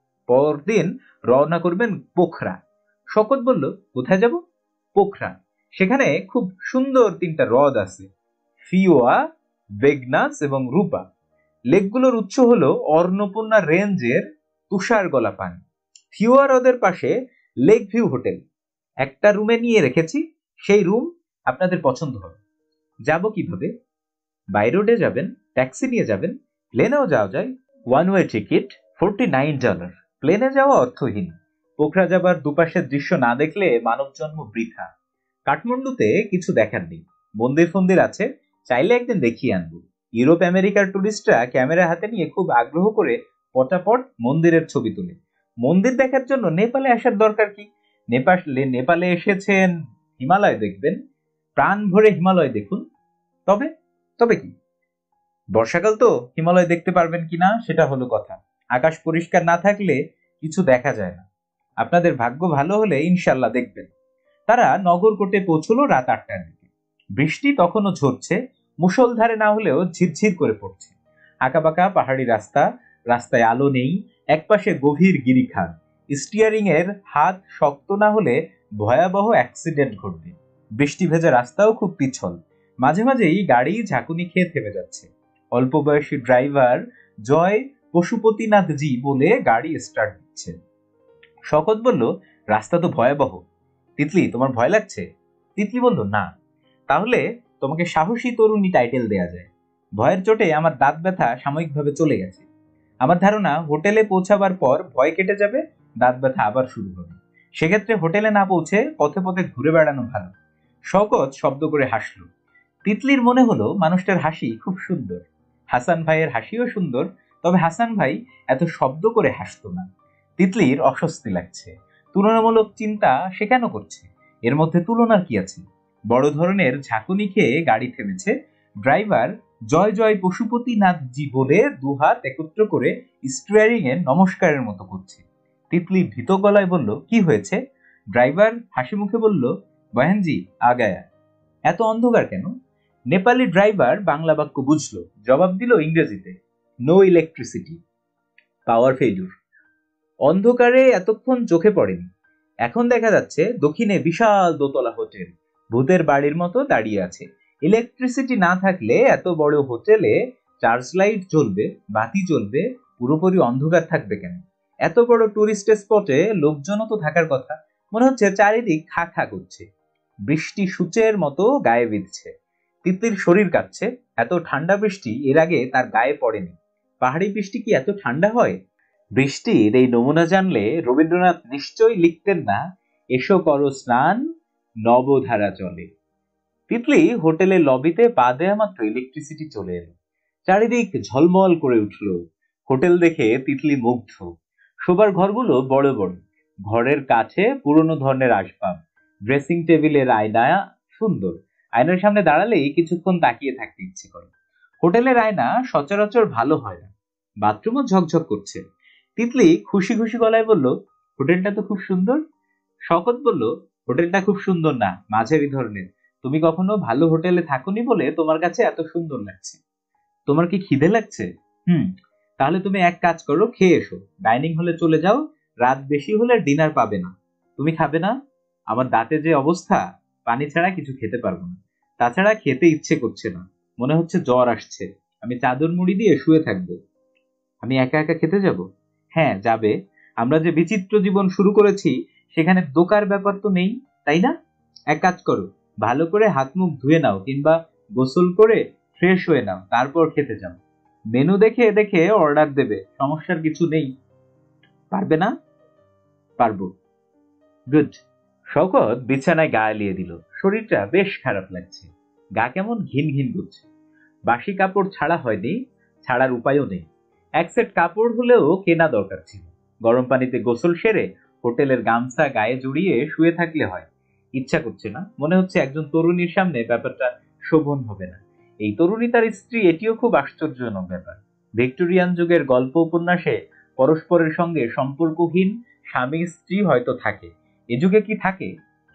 পরদিন রওনা করবেন পোখরা। শওকত বলল, কোথায় যাব? পোখরা। সেখানে খুব সুন্দর তিনটা হ্রদ আছে, ফিওয়া, বেগনাস এবং রূপা। লেকগুলোর উৎস হলো অন্নপূর্ণা রেঞ্জের তুষার গলা পানি। ফিওয়া হ্রদের পাশে লেক ভিউ হোটেল। একটা রুমে নিয়ে রেখেছি, সেই রুম আপনাদের পছন্দ হবে। যাব কিভাবে? বাই রোডে যাবেন, ট্যাক্সি নিয়ে যাবেন, প্লেনেও যাওয়া যায়। One way ticket forty nine dollar. প্লেনে যাওয়া অর্থহীন। পোখরা যাবার দুপাশের দৃশ্য না দেখলে মানব জন্ম বৃথা। কাঠমান্ডুতে কিছু দেখার নেই। মন্দির ফন্দির আছে, চাইলে একদিন দেখিয়ে আনবো। ইউরোপ আমেরিকার টুরিস্টরা ক্যামেরা হাতে নিয়ে খুব আগ্রহ করে পটাপট মন্দিরের ছবি তোলে। মন্দির দেখার জন্য নেপালে আসার দরকার কি? নেপালে নেপালে এসেছেন হিমালয় দেখবেন, প্রাণ ভরে হিমালয় দেখুন। তবে তবে কি, বর্ষাকাল তো, হিমালয় দেখতে পারবেন কিনা সেটা হলো কথা। আকাশ পরিষ্কার না থাকলে কিছু দেখা যায় না। আপনাদের ভাগ্য ভালো হলে ইনশাল্লাহ দেখবেন। তারা নগরকোটে পৌঁছলো রাত আটটার দিকে। বৃষ্টি তখনও ঝরছে, মুষলধারে না হলেও ঝিরঝির করে পড়ছে। আঁকাবাঁকা পাহাড়ি রাস্তা, রাস্তায় আলো নেই, একপাশে গভীর গিরিখাত। স্টিয়ারিং এর হাত শক্ত না হলে ভয়াবহ অ্যাক্সিডেন্ট ঘটবে। বৃষ্টি ভেজা রাস্তাও খুব পিছল, মাঝে মাঝেই গাড়ি ঝাঁকুনি খেয়ে থেমে যাচ্ছে। অল্প বয়সী ড্রাইভার জয় পশুপতিনাথ জি বলে গাড়ি স্টার্ট দিচ্ছে। শওকত বলল, রাস্তা তো ভয়াবহ। তিতলি, তোমার ভয় লাগছে? তিতলি বলল, না। তাহলে তোমাকে সাহসী তরুণী টাইটেল দেয়া যায়। ভয়ের চোটে আমার দাঁত ব্যথা সাময়িকভাবে চলে গেছে। আমার ধারণা হোটেলে পৌঁছাবার পর ভয় কেটে যাবে, দাঁত ব্যথা আবার শুরু হবে। সেক্ষেত্রে হোটেলে না পৌঁছে পথে পথে ঘুরে বেড়ানো ভালো। শওকত শব্দ করে হাসল। তিতলির মনে হলো মানুষটার হাসি খুব সুন্দর। হাসান ভাইয়ের হাসিও সুন্দর, তবে হাসান ভাই এত শব্দ করে হাসতো না। তিতলির অস্বস্তি লাগছে। তুলনামূলক চিন্তা সে কেন করছে? এর মধ্যে তুলনার কি আছে? বড় ধরনের ঝাঁকুনি খেয়ে গাড়ি থেমেছে। ড্রাইভার জয় জয় পশুপতিনাথজি বলে দুহাত একত্র করে স্টিয়ারিং এ নমস্কারের মতো করছে। তিতলি ভীত গলায় বলল, কি হয়েছে? ড্রাইভার হাসি মুখে বলল, বহেনজি আগায়া। এত অন্ধকার কেন? নেপালি ড্রাইভার বাংলা বাক্য বুঝলো, জবাব দিল ইংরেজিতে, নো ইলেকট্রিসিটি, পাওয়ার ফেইলুর। অন্ধকারে এতক্ষণ চোখে পড়েনি। এখন দেখা যাচ্ছে দক্ষিণে বিশাল দোতলা হোটেল ভূতের বাড়ির মতো দাঁড়িয়ে আছে। ইলেকট্রিসিটি না থাকলে এত বড় হোটেলে চার্জ লাইট জ্বলবে, বাতি জ্বলবে, পুরোপুরি অন্ধকার থাকবে কেন? এত বড় টুরিস্ট স্পটে লোকজনও তো থাকার কথা। মনে হচ্ছে চারিদিক খা খা করছে, বৃষ্টি সূচের মতো গায়ে বিঁধছে। তিতলির শরীর কাঁপছে। এত ঠান্ডা বৃষ্টি এর আগে তার গায়ে পড়েনি। পাহাড়ি বৃষ্টি কি এত ঠান্ডা হয়? বৃষ্টির এই নমুনা জানলে রবীন্দ্রনাথ নিশ্চয়ই লিখতেন না, এসো করো স্নান নবধারা চলে। তিতলি হোটেলের লবিতে পা দেয়া মাত্র ইলেকট্রিসিটি চলে এলো। চারিদিক ঝলমল করে উঠল। হোটেল দেখে তিতলি মুগ্ধ। শোবার ঘরগুলো বড় বড়, ঘরের কাছে পুরনো ধরনের আসবাব, ড্রেসিং টেবিলের আয়না সুন্দর। আয়নার সামনে দাঁড়ালেই কিছুক্ষণ তাকিয়ে থাকতে ইচ্ছে করে। হোটেলের আয়না সচরাচর ভালো হয় না, বাথরুমও ঝকঝক করছে। তিতলি খুশি খুশি গলায় বলল, হোটেলটা তো খুব সুন্দর। শওকত বলল, হোটেলটা খুব সুন্দর না, মাঝারি ধরনের। তুমি কখনো ভালো হোটেলে থাকোনি বলে তোমার কাছে এত সুন্দর লাগছে। তোমার কি খিদে লাগছে? হুম, তাহলে তুমি এক কাজ করো, খেয়ে এসো, ডাইনিং হলে চলে যাও। রাত বেশি হলে ডিনার পাবে না। তুমি খাবে না? আমার দাঁতে যে অবস্থা, পানি ছাড়া কিছু খেতে পারবো না। তাছাড়া খেতে ইচ্ছে করছে না, মনে হচ্ছে জ্বর আসছে। আমি চাদর মুড়ি দিয়ে শুয়ে থাকবো। আমি একা একা খেতে যাব? হ্যাঁ যাবে। আমরা যে বিচিত্র জীবন শুরু করেছি সেখানে দোকার ব্যাপার তো নেই, তাই না? এক কাজ করো, ভালো করে হাত মুখ ধুয়ে নাও কিংবা গোসল করে ফ্রেশ হয়ে নাও, তারপর খেতে যাও। মেনু দেখে দেখে অর্ডার দেবে, সমস্যার কিছু নেই। পারবে না? পারবো। গুড। শওকত বিছানায় গা এলিয়ে দিল। শরীরটা বেশ খারাপ লাগছে, গা কেমন ঘিন ঘিন করছে। বাসি কাপড় ছাড়া হয়নি, ছাড়ার উপায়ও নেই। এক সেট কাপড় হলেও কেনা দরকার ছিল। গরম পানিতে গোসল সেরে হোটেলের গামছা গায়ে জড়িয়ে শুয়ে থাকলে হয়। ইচ্ছা করছে না, মনে হচ্ছে একজন তরুণীর সামনে ব্যাপারটা শোভন হবে না। এই তরুণী তার স্ত্রী, এটিও খুব আশ্চর্যজনক ব্যাপার। ভিক্টোরিয়ান যুগের গল্প উপন্যাসে পরস্পরের সঙ্গে সম্পর্কহীন স্বামী স্ত্রী হয়তো থাকে, এ যুগে কি থাকে?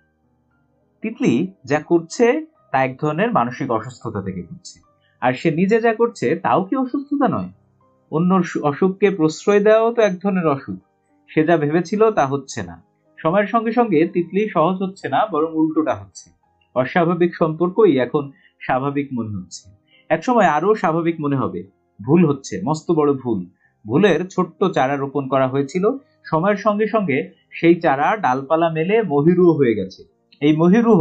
তিতলি যা করছে তা এক ধরনের মানসিক অসুস্থতা থেকে করছে। আর সে নিজে যা করছে তাও কি অসুস্থতা নয়? অন্যর অসুখকে প্রশ্রয় দেওয়াও তো এক ধরনের অসুখ। সে যা ভেবেছিল তা হচ্ছে না। সময়ের সঙ্গে সঙ্গে তিতলি সহজ হচ্ছে না, বরং উল্টোটা হচ্ছে। অস্বাভাবিক সম্পর্কই এখন স্বাভাবিক মনে হচ্ছে। একসময় আরো স্বাভাবিক মনে হবে। ভুল হচ্ছে, মস্ত বড় ভুল। ভুলের ছোট্ট চারা রোপণ করা হয়েছিল। সময়ের সঙ্গে সঙ্গে সেই চারা ডালপালা মেলে মহিরুহ হয়ে গেছে। এই মহিরুহ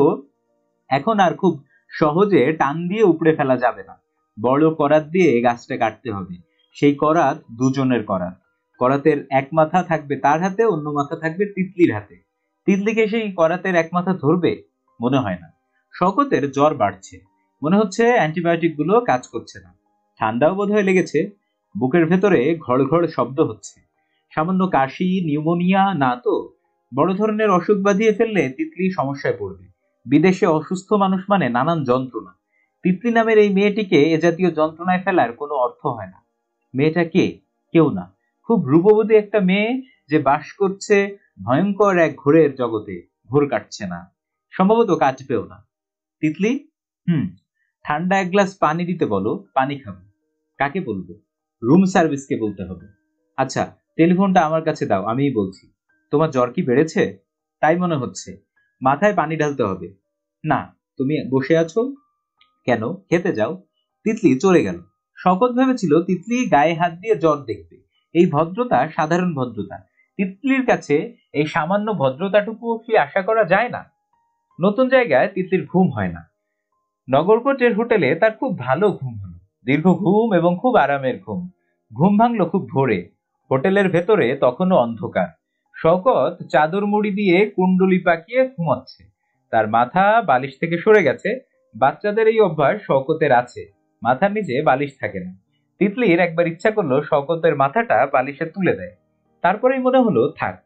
এখন আর খুব সহজে টান দিয়ে উপড়ে ফেলা যাবে না। বড় করাত দিয়ে গাছটা কাটতে হবে। সেই করাত দুজনের করাত। করাতের এক মাথা থাকবে তার হাতে, অন্য মাথা থাকবে তিতলির হাতে। তিতলিকে সেই করাতের এক মাথা ধরবে? মনে হয় না। শওকতের জ্বর বাড়ছে, মনে হচ্ছে অ্যান্টিবায়োটিক গুলো কাজ করছে না। ঠান্ডাও বোধহয় লেগেছে। বুকের ভেতরে ঘড় ঘড় শব্দ হচ্ছে। সামান্য কাশি, নিউমোনিয়া না তো? বড় ধরনের অসুখ বাঁধিয়ে ফেললে তিতলি সমস্যায় পড়বে। বিদেশে অসুস্থ মানুষ মানে নানান যন্ত্রণা। তিতলি নামের এই মেয়েটিকে এ জাতীয় যন্ত্রণায় ফেলার কোনো অর্থ হয় না। মেয়েটা কে? কেউ না। খুব রূপবতী একটা মেয়ে যে বাস করছে ভয়ঙ্কর এক ঘোরের জগতে, ঘোর কাটছে না, সম্ভবত কাটবেও না। তিতলি, হুম, ঠান্ডা এক গ্লাস পানি দিতে বলো, পানি খাবো। কাকে বলবো? রুম সার্ভিসকে বলতে হবে। আচ্ছা, টেলিফোনটা আমার কাছে দাও, আমিই বলছি। তোমার জ্বর কি বেড়েছে? তাই মনে হচ্ছে। মাথায় পানি ঢালতে হবে। না, তুমি বসে আছো কেন? খেতে যাও। তিতলি চলে গেল। শওকত ভেবেছিল তিতলি গায়ে হাত দিয়ে জ্বর দেখবে। এই ভদ্রতা সাধারণ ভদ্রতা। তিতলির কাছে এই সামান্য ভদ্রতাটুকু কি আশা করা যায় না? নতুন জায়গায় তিতলির ঘুম হয় না। নগরকোটের হোটেলে তার খুব ভালো ঘুম হলো, দীর্ঘ ঘুম এবং খুব আরামের ঘুম। ঘুম ভাঙলো খুব ভোরে। হোটেলের ভেতরে তখনও অন্ধকার। শওকত চাদর মুড়ি দিয়ে কুণ্ডলি পাকিয়ে ঘুমাচ্ছে। তার মাথা বালিশ থেকে সরে গেছে। বাচ্চাদের এই অভ্যাস শওকতের আছে, মাথার নিচে বালিশ থাকে না। তিতলির একবার ইচ্ছা করলো শওকতের মাথাটা বালিশে তুলে দেয়। তারপরেই মনে হলো থাক।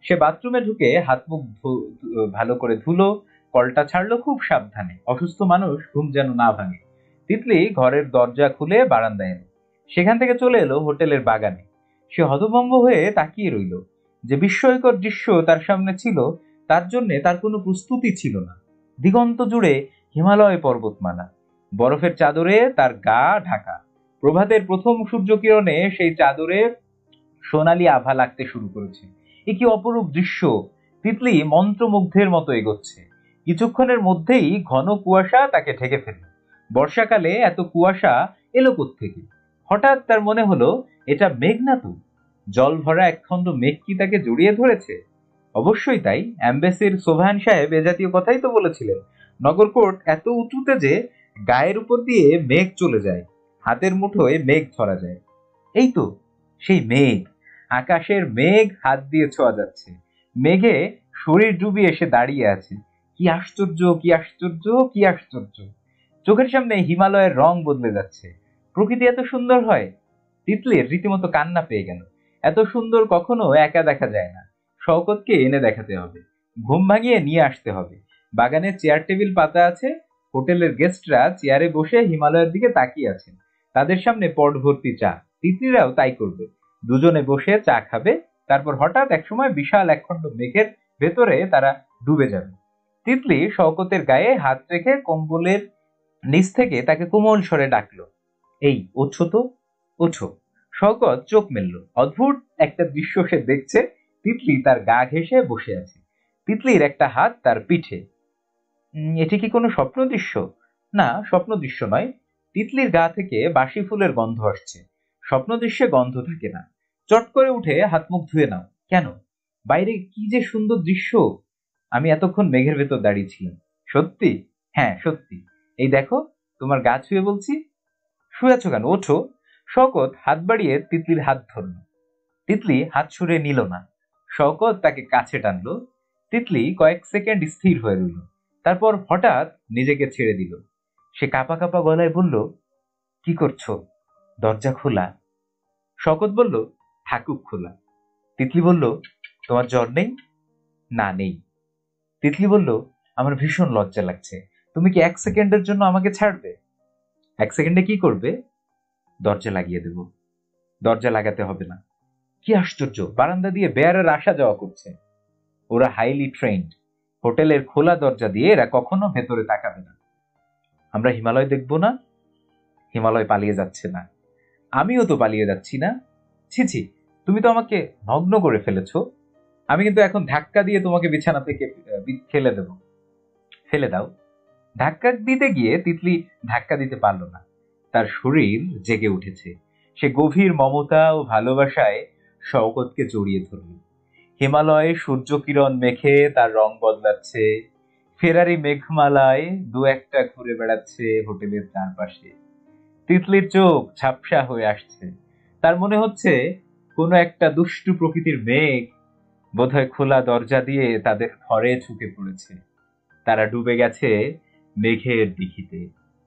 সে বাথরুমে ঢুকে হাত মুখ ভালো করে ধুলো, কলটা ছাড়লো খুব সাবধানে, অসুস্থ মানুষ ঘুম যেন না ভাঙে। তিতলি ঘরের দরজা খুলে বারান্দায় এলো, সেখান থেকে চলে এলো হোটেলের বাগানে। সে হতভম্ব হয়ে তাকিয়ে রইল। যে বিস্ময়কর দৃশ্য তার সামনে ছিল তার জন্য তার কোনো প্রস্তুতি ছিল না। দিগন্ত জুড়ে হিমালয় পর্বতমালা, বরফের চাদরে তার গা ঢাকা। প্রভাতের প্রথম সূর্যকিরণে সেই চাদরে সোনালি আভা লাগতে শুরু করেছে। এ কি অপরূপ দৃশ্য! তিতলি মন্ত্রমুগ্ধের মতো এগোচ্ছে। কিছুক্ষণের মধ্যেই ঘন কুয়াশা তাকে ঢেকে ফেলল। বর্ষাকালে এত কুয়াশা এলো কোত্থেকে? হঠাৎ তার মনে হলো এটা মেঘ না তো, জল ভরা একখণ্ড মেঘ কি তাকে জড়িয়ে ধরেছে? অবশ্যই তাই। অ্যাম্বাসির সোভান সাহেব এ জাতীয় কথাই তো বলেছিলেন। নগরকোট এত উঁচুতে যে গায়ের উপর দিয়ে মেঘ চলে যায়, হাতের মুঠোয় মেঘ ধরা যায়। এই তো সেই মেঘ, আকাশের মেঘ হাত দিয়ে ছোঁয়া যাচ্ছে। মেঘে শরীর ডুবিয়ে এসে দাঁড়িয়ে আছে। কি আশ্চর্য, কি আশ্চর্য, কি আশ্চর্য! চোখের সামনে হিমালয়ের রং বদলে যাচ্ছে। প্রকৃতি এত সুন্দর হয়! তিতলির রীতিমতো কান্না পেয়ে গেল। এত সুন্দর কখনো একা দেখা যায় না। শওকতকে এনে দেখাতে হবে, ঘুম ভাঙিয়ে নিয়ে আসতে হবে। বাগানে চেয়ার টেবিল পাতা আছে, হোটেলের গেস্টরা চেয়ারে বসে হিমালয়ের দিকে তাকিয়ে আছেন। তাদের সামনে পট ভর্তি চা, তিতলিরাও তাই করবে। দুজনে বসে চা খাবে, তারপর হঠাৎ একসময় বিশাল একখণ্ড মেঘের ভেতরে তারা ডুবে যাবে। তিতলি শওকতের গায়ে হাত রেখে কম্বলের নিচ থেকে তাকে কোমল স্বরে ডাকলো, এই ওঠো তো, ওঠো। শওকত চোখ মেলল। অদ্ভুত একটা দৃশ্য সে দেখছে। তিতলি তার গা ঘেঁষে বসে আছে, তিতলির একটা হাত তার পিঠে। এটি কি কোনো স্বপ্ন দৃশ্য? না, স্বপ্ন দৃশ্য নয়। তিতলির গা থেকে বাসি ফুলের গন্ধ আসছে। স্বপ্ন দৃশ্যে গন্ধ থাকে না। চট করে উঠে হাত মুখ ধুয়ে নাও। কেন? বাইরে কি যে সুন্দর দৃশ্য! আমি এতক্ষণ মেঘের ভেতর দাঁড়িয়ে ছিলাম। সত্যি? হ্যাঁ সত্যি। এই দেখো, তোমার গা ছুঁয়ে বলছি। শুয়ে আছো কেন? ওঠো। শওকত হাত বাড়িয়ে তিতলির হাত ধরল। তিতলি হাত সরিয়ে নিল না। শওকত তাকে কাছে টানলো। তিতলি কয়েক সেকেন্ড স্থির হয়ে রইল, তারপর হঠাৎ নিজেকে ছেড়ে দিল। সে কাঁপা কাঁপা গলায় বলল, কি করছো? দরজা খোলা। শওকত বলল, থাকুক খোলা। তিতলি বলল, তোমার জ্বর নেই? না, নেই। তিতলি বলল, আমার ভীষণ লজ্জা লাগছে। তুমি কি এক সেকেন্ডের জন্য আমাকে ছাড়বে? এক সেকেন্ডে কি করবে? দরজা লাগিয়ে দেব। দরজা লাগাতে হবে না। কি আশ্চর্য! বারান্দা দিয়ে বেয়ারের আসা যাওয়া করছে। ওরা হাইলি ট্রেন্ড। হোটেলের খোলা দরজা দিয়ে এরা কখনো ভেতরে তাকাবে না। আমরা হিমালয় দেখব না? হিমালয় পালিয়ে যাচ্ছে না। আমিও তো পালিয়ে যাচ্ছি না। ছি ছি, তুমি তো আমাকে নগ্ন করে ফেলেছো। আমি কিন্তু এখন ধাক্কা দিয়ে তোমাকে বিছানা থেকে ফেলে দেব। ফেলে দাও। ধাক্কা দিতে গিয়ে তিতলি ধাক্কা দিতে পারল না। তার শরীর জেগে উঠেছে। সে গভীর মমতা ও ভালোবাসায় শওকতকে জড়িয়ে ধরল। হিমালয়ে সূর্যকিরণ মেখে তার রং বদলাচ্ছে। ফেরারি মেঘমালায় দু একটা ঘুরে বেড়াচ্ছে হোটেলের চারপাশে। তিতলির চোখ ঝাপসা হয়ে আসছে। তার মনে হচ্ছে কোনো একটা দুষ্টু প্রকৃতির মেঘ বোধহয় খোলা দরজা দিয়ে তাদের ঘরে ঢুকে পড়েছে। তারা ডুবে গেছে মেঘের দিঘিতে।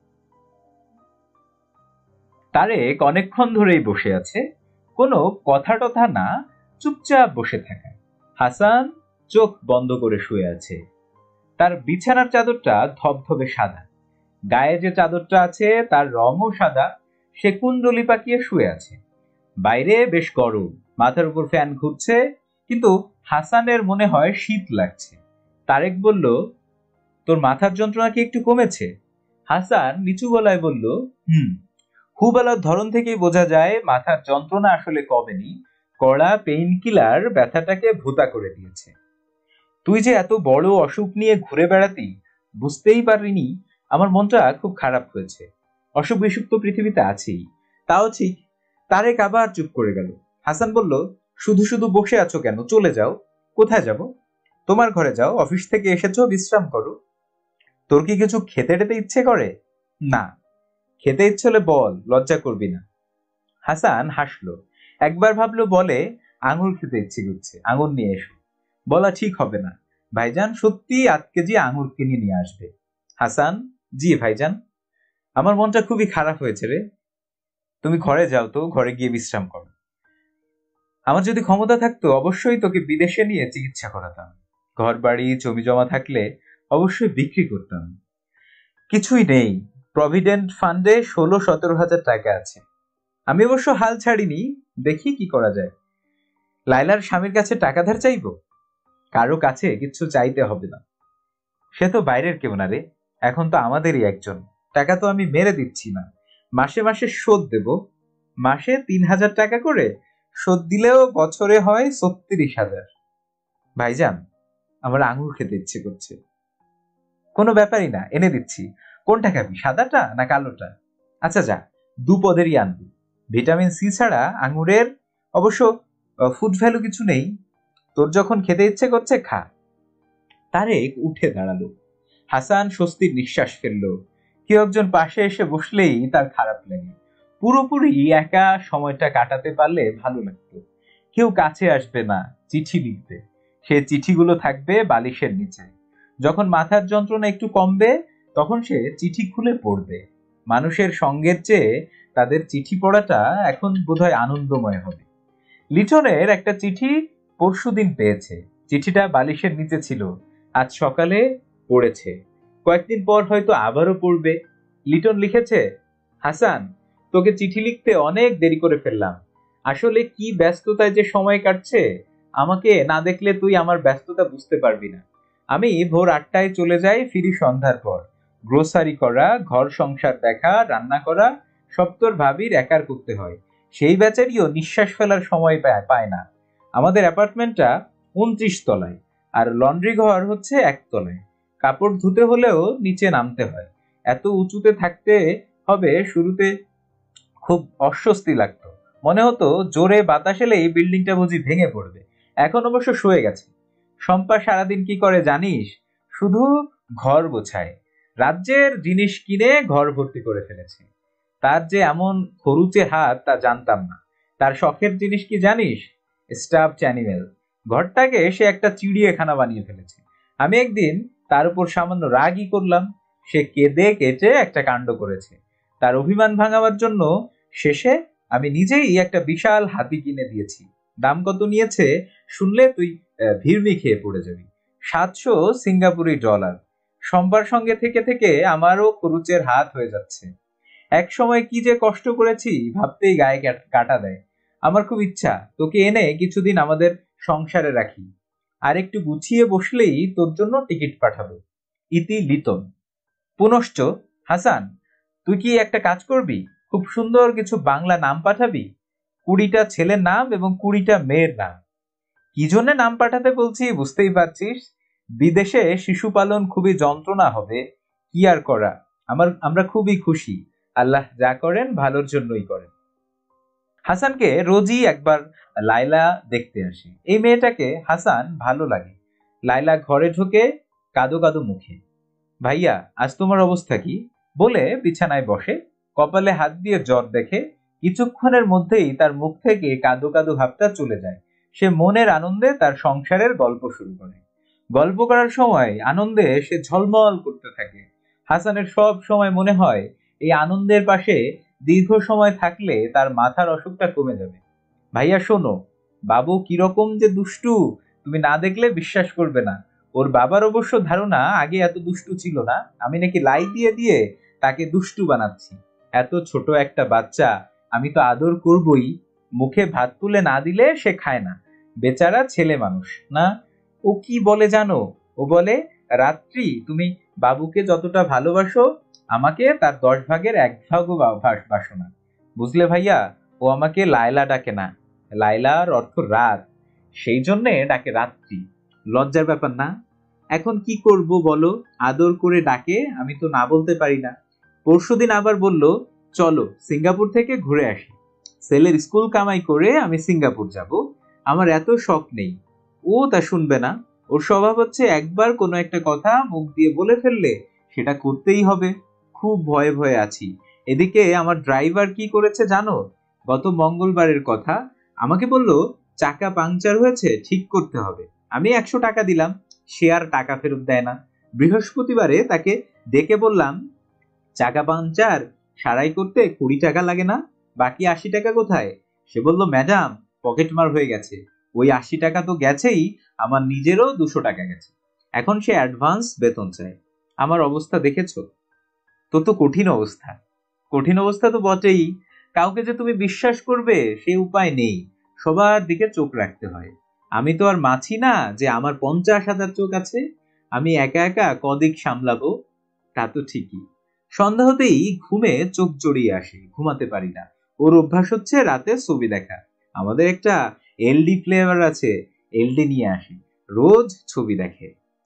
তারেক অনেকক্ষণ ধরেই বসে আছে, কোনো কথা টথা না, চুপচাপ বসে থাকা। হাসান চোখ বন্ধ করে শুয়ে আছে। তার বিছানার চাদরটা ধবধবে সাদা। গায়ে যে চাদরটা আছে তার রঙও সাদা। সে কুণ্ডলি পাকিয়ে শুয়ে আছে। বাইরে বেশ গরম, মাথার উপর ফ্যান ঘুরছে, কিন্তু হাসানের মনে হয় শীত লাগছে। তারেক বলল, তোর মাথার যন্ত্রণা কি একটু কমেছে? হাসান নিচু গলায় বলল, হুম। হুবালার ধরন থেকেই বোঝা যায় মাথার যন্ত্রণা আসলে কমেনি। কড়া পেইন কিলার ব্যথাটাকে ভোঁতা করে দিয়েছে। তুই যে এত বড় অসুখ নিয়ে ঘুরে বেড়াতি, বুঝতেই পারিনি। আমার মনটা খুব খারাপ হয়েছে। অসুখ বিসুখ তো পৃথিবীতে আছেই। তাও ঠিক। তারেক আবার চুপ করে গেল। হাসান বলল, শুধু শুধু বসে আছো কেন? চলে যাও। কোথায় যাব? তোমার ঘরে যাও, অফিস থেকে এসেছো, বিশ্রাম করো। তোর কি কিছু খেতে টেতে ইচ্ছে করে? না। খেতে ইচ্ছে হলে বল, লজ্জা করবি না। হাসান হাসলো। একবার ভাবলো বলে, আঙুর খেতে ইচ্ছে করছে, আঙুর নিয়ে এসো। বলা ঠিক হবে না। ভাইজান সত্যি আধ কেজি আঙুর কিনে নিয়ে আসবে। হাসান, জি ভাইজান। আমার মনটা খুবই খারাপ হয়েছে রে। তুমি ঘরে যাও তো, ঘরে গিয়ে বিশ্রাম করো। আমার যদি ক্ষমতা থাকতো অবশ্যই তোকে বিদেশে নিয়ে চিকিৎসা করাতাম। ঘর বাড়ি জমি জমা থাকলে অবশ্যই বিক্রি করতাম। কিছুই নেই, প্রভিডেন্ট ফান্ডে ষোলো সতেরো হাজার টাকা আছে। আমি অবশ্য হাল ছাড়িনি, দেখি কি করা যায়। লাইলার স্বামীর কাছে টাকা ধার চাইবো? কারো কাছে কিছু চাইতে হবে না, সে তো বাইরের কেউ না রে, এখন তো আমাদেরই একজন। টাকা তো আমি মেরে দিচ্ছি না, মাসে মাসে শোধ দেব। মাসে তিন হাজার টাকা করে শোধ দিলেও বছরে হয় ছত্রিশ হাজার। ভাইজান, আমার আঙুর খেতে ইচ্ছে করছে। কোনো ব্যাপারই না, এনে দিচ্ছি। কোনটা খাবি, সাদাটা না কালোটা? আচ্ছা যা, দু পদেরই আনবি। ভিটামিন সি ছাড়া আঙুরের অবশ্য ফুড ভ্যালু কিছু নেই। তোর যখন খেতে ইচ্ছে করছে খা। তারেক উঠে দাঁড়ালো। হাসান স্বস্তির নিঃশ্বাস ফেললো। কেউ একজন পাশে এসে বসলেই তার খারাপ লাগে। পুরোপুরি একা সময়টা কাটাতে পারলে ভালো লাগতো। কেউ কাছে আসবে না, চিঠি লিখবে, সে চিঠিগুলো থাকবে বালিশের নিচে। যখন মাথার যন্ত্রণা একটু কমবে তখন সে চিঠি খুলে পড়বে। মানুষের সঙ্গের চেয়ে তাদের চিঠি পড়াটা এখন বোধহয় আনন্দময় হবে। লিটনের একটা চিঠি পরশুদিন পেয়েছে। চিঠিটা বালিশের নিচে ছিল, আজ সকালে পড়েছে। কয়েকদিন পর হয়তো আবারও পড়বে। লিটন লিখেছে, হাসান, তোকে চিঠি লিখতে অনেক দেরি করে ফেললাম। আসলে কি ব্যস্ততায় যে সময় কাটছে, আমাকে না দেখলে তুই আমার ব্যস্ততা বুঝতে পারবি না। আমি ভোর আটটায় চলে যাই, ফিরি সন্ধ্যার পর। গ্রোসারি করা, ঘর সংসার দেখা, রান্না করা সব তোর ভাবির একার করতে হয়। সেই বেচারিও নিঃশ্বাস ফেলার সময় পায় না। আমাদের অ্যাপার্টমেন্টটা উনত্রিশ তলায়, আর লন্ড্রি ঘর হচ্ছে একতলায়। কাপড় ধুতে হলেও নিচে নামতে হয়। এত উঁচুতে থাকতে হবে, শুরুতে খুব অস্বস্তি লাগতো। মনে হতো জোরে বাতাস এলেই বিল্ডিংটা বুঝি ভেঙে পড়বে। এখন অবশ্য সয়ে গেছে। শম্পা সারাদিন কি করে জানিস? শুধু ঘর গোছায়। রাজ্যের জিনিস কিনে ঘর ভর্তি করে ফেলেছে। তার যে এমন খরুচে হাত তা জানতাম না। তার শখের জিনিস কি জানিস? Stuffed animal. ঘরটাকে সে একটা চিড়িয়াখানা বানিয়ে ফেলেছে। আমি একদিন তার উপর সামান্য রাগই করলাম। সে কেঁদে কেটে একটা কাণ্ড করেছে। তার অভিমান ভাঙাবার জন্য শেষে আমি নিজেই একটা বিশাল হাতি কিনে দিয়েছি। দাম কত নিয়েছে শুনলে তুই ভিড়মি খেয়ে পড়ে যাবি। সাতশো সিঙ্গাপুরি ডলার। শম্পার সঙ্গে থেকে থেকে আমারও খরুচের হাত হয়ে যাচ্ছে। এক সময় কি যে কষ্ট করেছি ভাবতেই গায়ে কাটা দেয়। আমার খুব ইচ্ছা তোকে এনে কিছুদিন আমাদের সংসারে রাখি। আর একটু গুছিয়ে বসলেই তোর জন্য টিকিট পাঠাবো। ইতি লিটন। পুনশ্চ হাসান, তুই কি একটা কাজ করবি? খুব সুন্দর কিছু বাংলা নাম পাঠাবি। কুড়িটা ছেলের নাম এবং কুড়িটা মেয়ের নাম। কি জন্য নাম পাঠাতে বলছি বুঝতেই পারছিস। বিদেশে শিশু পালন খুবই যন্ত্রণা হবে, কি আর করা। আমার আমরা খুবই খুশি। আল্লাহ যা করেন ভালোর জন্যই করেন। হাসানকে রোজই একবার লাইলা দেখতে আসে। এই মেয়েটাকে হাসান ভালো লাগে। লাইলা ঘরে ঢোকে কাদো কাদো মুখে। ভাইয়া, আজ তোমার অবস্থা কি বলে বিছানায় বসে। কপালে হাত দিয়ে জ্বর দেখে। কিছুক্ষণের মধ্যেই তার মুখ থেকে কাদো কাদো ভাবটা চলে যায়। সে মনের আনন্দে তার সংসারের গল্প শুরু করে। গল্প করার সময় আনন্দে সে ঝলমল করতে থাকে। হাসানের সব সময় মনে হয় এই আনন্দের পাশে দীর্ঘ সময় থাকলে তার মাথার অসুখটা কমে যাবে। ভাইয়া শোনো, বাবু কিরকম যে দুষ্টু তুমি না দেখলে বিশ্বাস করবে না। ওর বাবার অবশ্য ধারণা আগে এত দুষ্টু ছিল না, আমি নাকি লাই দিয়ে দিয়ে তাকে দুষ্টু বানাচ্ছি। এত ছোট একটা বাচ্চা, আমি তো আদর করবই। মুখে ভাত তুলে না দিলে সে খায় না। বেচারা ছেলে মানুষ না। ও কি বলে জানো? ও বলে, রাত্রি তুমি বাবুকে যতটা ভালোবাসো আমাকে তার দশ ভাগের এক ভাগও বাসো না। বুঝলে ভাইয়া, ও আমাকে লায়লা ডাকে না। লায়লার অর্থ রাত, সেই জন্যে ডাকে রাত্রি। লজ্জার ব্যাপার না? এখন কি করব বলো, আদর করে ডাকে, আমি তো না বলতে পারি না। পরশুদিন আবার বলল, চলো সিঙ্গাপুর থেকে ঘুরে আসি। ছেলের স্কুল কামাই করে আমি সিঙ্গাপুর যাব। আমার এত শখ নেই। ও তা শুনবে না। ওর স্বভাব হচ্ছে একবার কোনো একটা কথা মুখ দিয়ে বলে ফেললে সেটা করতেই হবে। খুব ভয়ে ভয়ে আছি। এদিকে আমার ড্রাইভার কি করেছে জানো? গত মঙ্গলবারের কথা, আমাকে বলল চাকা পাংচার হয়েছে, ঠিক করতে হবে। আমি একশো টাকা দিলাম, সে আর টাকা ফেরত দেয় না। বৃহস্পতিবারে তাকে ডেকে বললাম, চাকা পাংচার সারাই করতে কুড়ি টাকা লাগে না, বাকি আশি টাকা কোথায়? সে বলল, ম্যাডাম পকেটমার হয়ে গেছে। ওই আশি টাকা তো গেছেই, আমার নিজেরও দুশো টাকা গেছে। এখন সে অ্যাডভান্স বেতন চায়। আমার অবস্থা দেখেছো? তো তো কঠিন অবস্থা। কঠিন অবস্থা তো বটেই। কাউকে যে তুমি বিশ্বাস করবে সে উপায় নেই, সবার দিকে চোখ রাখতে হয়। আমি তো আর মাছি না যে আমার পঞ্চাশ হাজার চোখ আছে, আমি একা একা কদিক সামলাবো। তা তো ঠিকই। সন্ধ্যা হতেই ঘুমে চোখ জড়িয়ে আসে, ঘুমাতে পারি না। ওর অভ্যাস হচ্ছে রাতে ছবি দেখা। আমাদের একটা এলডি প্লেয়ার আছে, এলডি নিয়ে আসে, রোজ ছবি দেখে।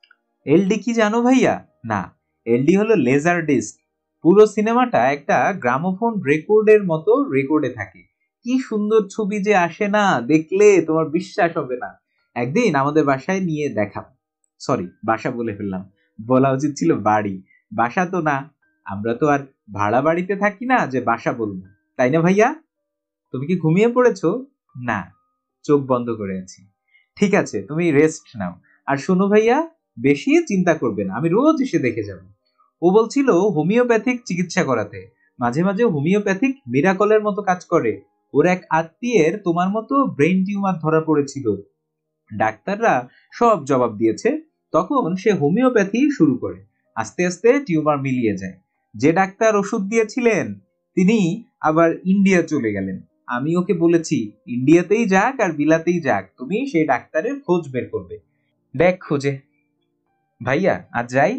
এলডি কি জানো ভাইয়া? না, এলডি হলো লেজার ডিস্ক। পুরো সিনেমাটা একটা গ্রামোফোন রেকর্ডের মতো রেকর্ডে থাকে। কি সুন্দর ছবি যে আসে না, দেখলে তোমার বিশ্বাস হবে না। একদিন আমাদের বাসায় নিয়ে দেখাবো। সরি, বাসা বলে ফেললাম, বলা উচিত ছিল বাড়ি। বাসা তো না, আমরা তো আর ভাড়া বাড়িতে থাকি না যে বাসা বলবো, তাই না ভাইয়া? তুমি কি ঘুমিয়ে পড়েছো? না, চোখ বন্ধ করে আছি। ঠিক আছে, তুমি রেস্ট নাও। আর শোনো ভাইয়া, বেশি চিন্তা করবে না, আমি রোজ এসে দেখে যাব। ও বলছিল হোমিওপ্যাথিক চিকিৎসা করাতে। মাঝে মাঝে হোমিওপ্যাথিক মিরাকলের মতো কাজ করে। ওর এক আত্মীয়ের তোমার মতো ব্রেন টিউমার ধরা পড়েছিল। ডাক্তাররা সব জবাব দিয়েছে, তখন সে হোমিওপ্যাথি শুরু করে। আস্তে আস্তে টিউমার মিলিয়ে যায়। যে ডাক্তার ওষুধ দিয়েছিলেন তিনি আবার ইন্ডিয়া চলে গেলেন। আমি ওকে বলেছি ইন্ডিয়াতেই যাক আর বিলাতেই যাক, তুমি সেই ডাক্তারের খোঁজ বের করবে। দেখ খুঁজে। ভাইয়া আজ যাই।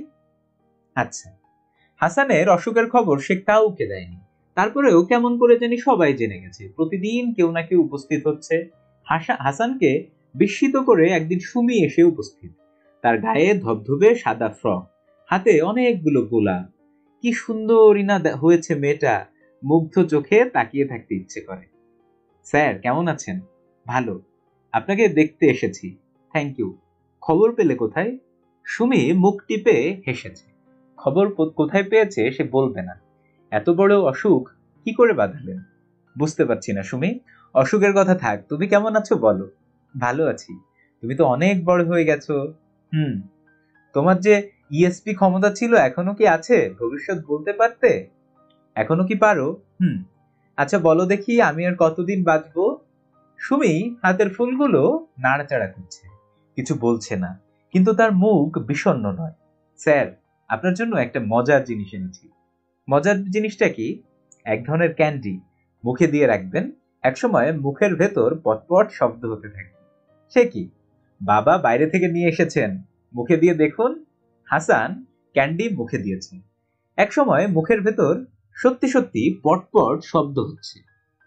আচ্ছা। হাসানের অসুখের খবর সে কাউকে দেয়নি। তারপরেও কেমন করে জানি সবাই জেনে গেছে। প্রতিদিন কেউ না কেউ উপস্থিত হচ্ছে। হাসানকে বিস্মিত করে একদিন সুমি এসে উপস্থিত। তার গায়ে ধবধবে সাদা ফ্রক, হাতে অনেকগুলো গোলা। কি সুন্দরই না হয়েছে মেয়েটা, মুগ্ধ চোখে তাকিয়ে থাকতে ইচ্ছে করে। স্যার কেমন আছেন? ভালো, আপনাকে দেখতে এসেছি। Thank you. খবর পেলে কোথায়? সুমি মুখ টিপে হেসেছে। খবর কোথায় পেয়েছে সে বলবে না। এত বড় অসুখ কি করে বাঁধালেন? বুঝতে পারছি না সুমি। অসুখের কথা থাক, তুমি কেমন আছো বলো। ভালো আছি। তুমি তো অনেক বড় হয়ে গেছো। হুম। তোমার যে ইএসপি ক্ষমতা ছিল এখনো কি আছে? ভবিষ্যৎ বলতে পারতে? এখনো কি পারো? হুম। আচ্ছা বলো দেখি, আমি আর কতদিন বাঁচবো? সুমি হাতের ফুলগুলো নাড়াচাড়া করছে, কিছু বলছে না, কিন্তু তার মুখ বিষণ্ণ নয়। স্যার, আপনার জন্য একটা মজার জিনিস এনেছি। মজার জিনিসটা কি? এক ধরনের ক্যান্ডি, মুখে দিয়ে রাখবেন, একসময় মুখের ভেতর পটপট শব্দ হতে থাকবে। সে কি? বাবা বাইরে থেকে নিয়ে এসেছেন, মুখে দিয়ে দেখুন। হাসান ক্যান্ডি মুখে দিয়েছে। একসময় মুখের ভেতর সত্যি সত্যি পটপট শব্দ হচ্ছে।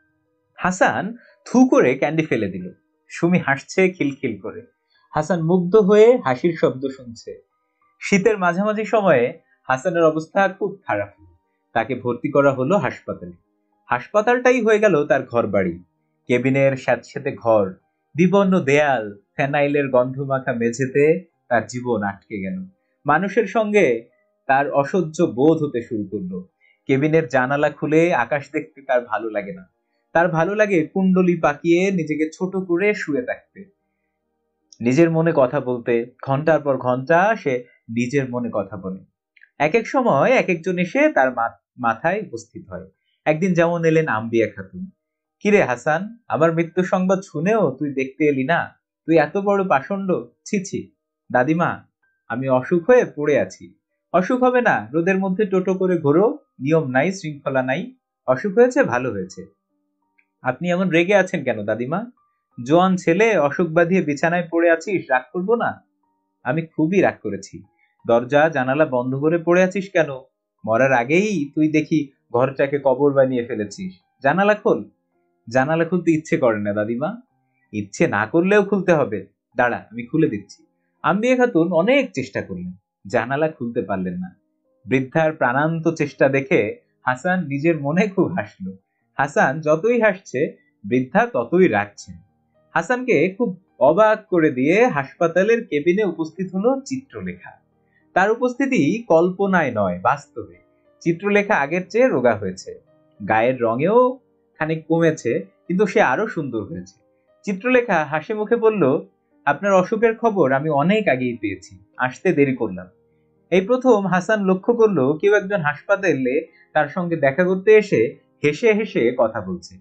হাসান থু করে ক্যান্ডি ফেলে দিল। সুমি হাসছে খিলখিল করে। হাসান মুগ্ধ হয়ে হাসির শব্দ শুনছে। শীতের মাঝামাঝি সময়ে হাসানের অবস্থা খুব খারাপ হলো। তাকে ভর্তি করা হলো হাসপাতালে। হাসপাতালটাই হয়ে গেল তার ঘর বাড়ি। কেবিনের স্যাঁতসেঁতে ঘর, বিবর্ণ দেয়াল, ফেনাইলের গন্ধমাখা মেঝেতে তার জীবন আটকে গেল। মানুষের সঙ্গে তার অসহ্য বোধ হতে শুরু করলো। কেবিনের জানালা খুলে আকাশ দেখতে তার ভালো লাগে না। তার ভালো লাগে কুণ্ডলি পাকিয়ে নিজেকে ছোট করে শুয়ে থাকতে, নিজের মনে কথা বলতে। ঘন্টার পর ঘন্টা সে নিজের মনে কথা বলে। এক এক সময় এক একজন এসে তার মাথায় উপস্থিত হয়। একদিন যেমন এলেন আম্বিয়া খাতুন। কিরে হাসান, আমার মৃত্যু সংবাদ শুনেও তুই দেখতে এলি না? তুই এত বড় পাষণ্ড! ছি ছি। দাদিমা, আমি অসুখ হয়ে পড়ে আছি। অসুখ হবে না, রোদের মধ্যে টোটো করে ঘোরো, নিয়ম নাই, শৃঙ্খলা নাই। অসুখ হয়েছে, ভালো হয়েছে। আপনি এমন রেগে আছেন কেন দাদিমা? জোয়ান ছেলে, অসুখ বাঁধিয়ে বিছানায় পড়ে আছিস, রাগ করবো না? আমি খুবই রাগ করেছি। দরজা জানালা বন্ধ করে পড়ে আছিস কেন? মরার আগেই তুই দেখি ঘরটাকে কবর বানিয়ে ফেলেছিস। জানালা খোল। জানালা খুলতে ইচ্ছে করে না দাদিমা। ইচ্ছে না করলেও খুলতে হবে। দাঁড়া, আমি খুলে দিচ্ছি। আম্বিয়া খাতুন অনেক চেষ্টা করলেন, জানালা খুলতে পারলেন না। বৃদ্ধার প্রাণান্ত চেষ্টা দেখে হাসান নিজের মনে খুব হাসলো। হাসান যতই হাসছে, বৃদ্ধা ততই রাগছেন। হাসানকে খুব অবাক করে দিয়ে হাসপাতালের কেবিনে উপস্থিত হলো চিত্রলেখা। তার উপস্থিতি কল্পনায় নয়, বাস্তবে। চিত্রলেখা আগের চেয়ে রোগা হয়েছে, গায়ের রঙেও খানিক কমেছে, কিন্তু সে আরো সুন্দর হয়েছে। চিত্রলেখা হাসি মুখে বলল, আপনার অসুখের খবর আমি অনেক আগেই পেয়েছি, আসতে দেরি করলাম। এই প্রথম হাসান লক্ষ্য করলো কেউ একজন হাসপাতালে তার সঙ্গে দেখা করতে এসে হেসে হেসে কথা বলছে।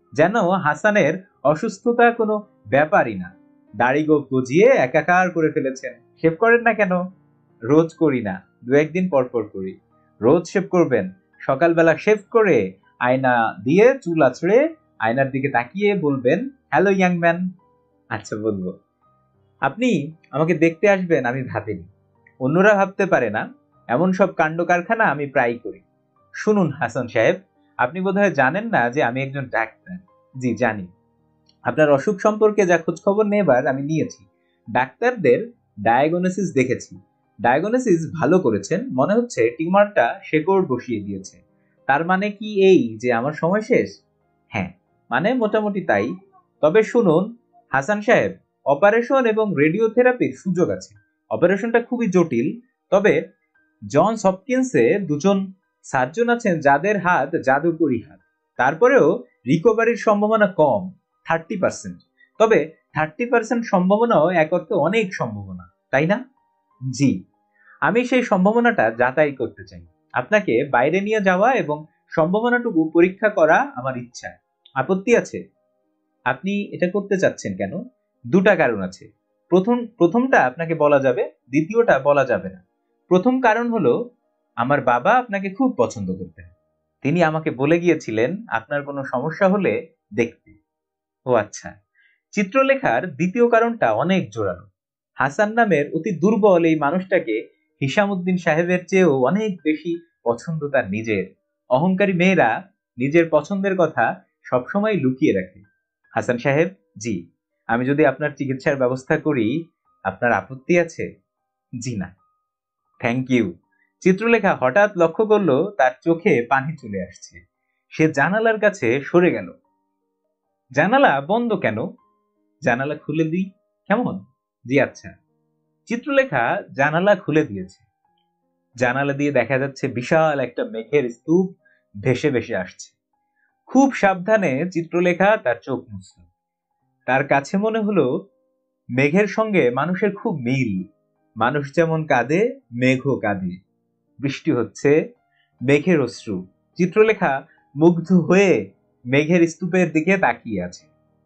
যেন হাসানের অসুস্থতা কোনো ব্যাপারই না। দাড়ি গোঁফ গজিয়ে একাকার করে ফেলেছেন। শেভ করেন না কেন? রোজ করি না, দু একদিন পর পর করি। রোজ শেভ করবেন। সকালবেলা শেভ করে আয়না দিয়ে চুল আছড়ে আয়নার দিকে তাকিয়ে বলবেন, হ্যালো ইয়াং ম্যান। আচ্ছা বলবো। আপনি আমাকে দেখতে আসবেন আমি ভাবিনি, অন্যরা ভাবতে পারে না, এমন সব কাণ্ড কারখানা আমি প্রায় করি। শুনুন হাসান সাহেব, আপনি বোধহয় জানেন না যে আমি একজন ডাক্তার। জি জানি। আপনার অসুখ সম্পর্কে যা খোঁজ খবর নেবার আমি নিয়েছি। ডাক্তারদের ডায়াগনোসিস দেখেছি। ডায়াগনোসিস ভালো করেছেন, মনে হচ্ছে টিউমারটা শেকড় বসিয়ে দিয়েছে। তার মানে কি এই যে আমার সময় শেষ? হ্যাঁ, মানে মোটামুটি তাই। তবে শুনুন হাসান সাহেব, অপারেশন এবং রেডিওথেরাপির সুযোগ আছে। অপারেশনটা খুবই জটিল, তবে জনস হপকিন্সে দুজন সার্জন আছেন যাদের হাত জাদুকরি হাত। তারপরেও রিকভারির সম্ভাবনা কম, থার্টি পার্সেন্ট। তবে থার্টি পার্সেন্ট সম্ভাবনাও এক অর্থে অনেক সম্ভাবনা, তাই না? জি, আমি সেই সম্ভাবনাটা যাচাই করতে চাই। আপনাকে বাইরে নিয়ে যাওয়া এবং সম্ভাবনাটুকু পরীক্ষা করা আমার ইচ্ছা। আপত্তি আছে? আপনি এটা করতে চাচ্ছেন কেন? দুটা কারণ আছে। প্রথম প্রথমটা আপনাকে বলা যাবে, দ্বিতীয়টা বলা যাবে না। প্রথম কারণ হলো আমার বাবা আপনাকে খুব পছন্দ করতেন। তিনি আমাকে বলে গিয়েছিলেন আপনার কোনো সমস্যা হলে দেখতে। ও আচ্ছা। চিত্রলেখার দ্বিতীয় কারণটা অনেক জোরালো। হাসান নামের অতি দুর্বল এই মানুষটাকে হিসামউদ্দিন সাহেবের চেয়েও অনেক বেশি পছন্দ তার নিজের। অহংকারী মেয়েরা নিজের পছন্দের কথা সবসময় লুকিয়ে রাখে। হাসান সাহেব, জি, আমি যদি আপনার চিকিৎসার ব্যবস্থা করি, আপনার আপত্তি আছে? জি না। Thank you. চিত্রলেখা হঠাৎ লক্ষ্য করলো তার চোখে পানি চলে আসছে। সে জানালার কাছে সরে গেল। জানালা বন্ধ কেন? জানালা খুলে দিই কেমন? জি আচ্ছা। চিত্রলেখা জানালা খুলে দিয়েছে। জানালা দিয়ে দেখা যাচ্ছে বিশাল একটা মেঘের স্তূপ ভেসে ভেসে আসছে। খুব সাবধানে চিত্রলেখা তার চোখ মুছল। তার কাছে মনে হলো মেঘের সঙ্গে মানুষের খুব মিল। মানুষ যেমন কাঁদে, মেঘও কাঁদে। বৃষ্টি হচ্ছে, মেঘের অশ্রু। চিত্রলেখা মুগ্ধ হয়ে মেঘের স্তূপের দিকে তাকিয়ে আছে।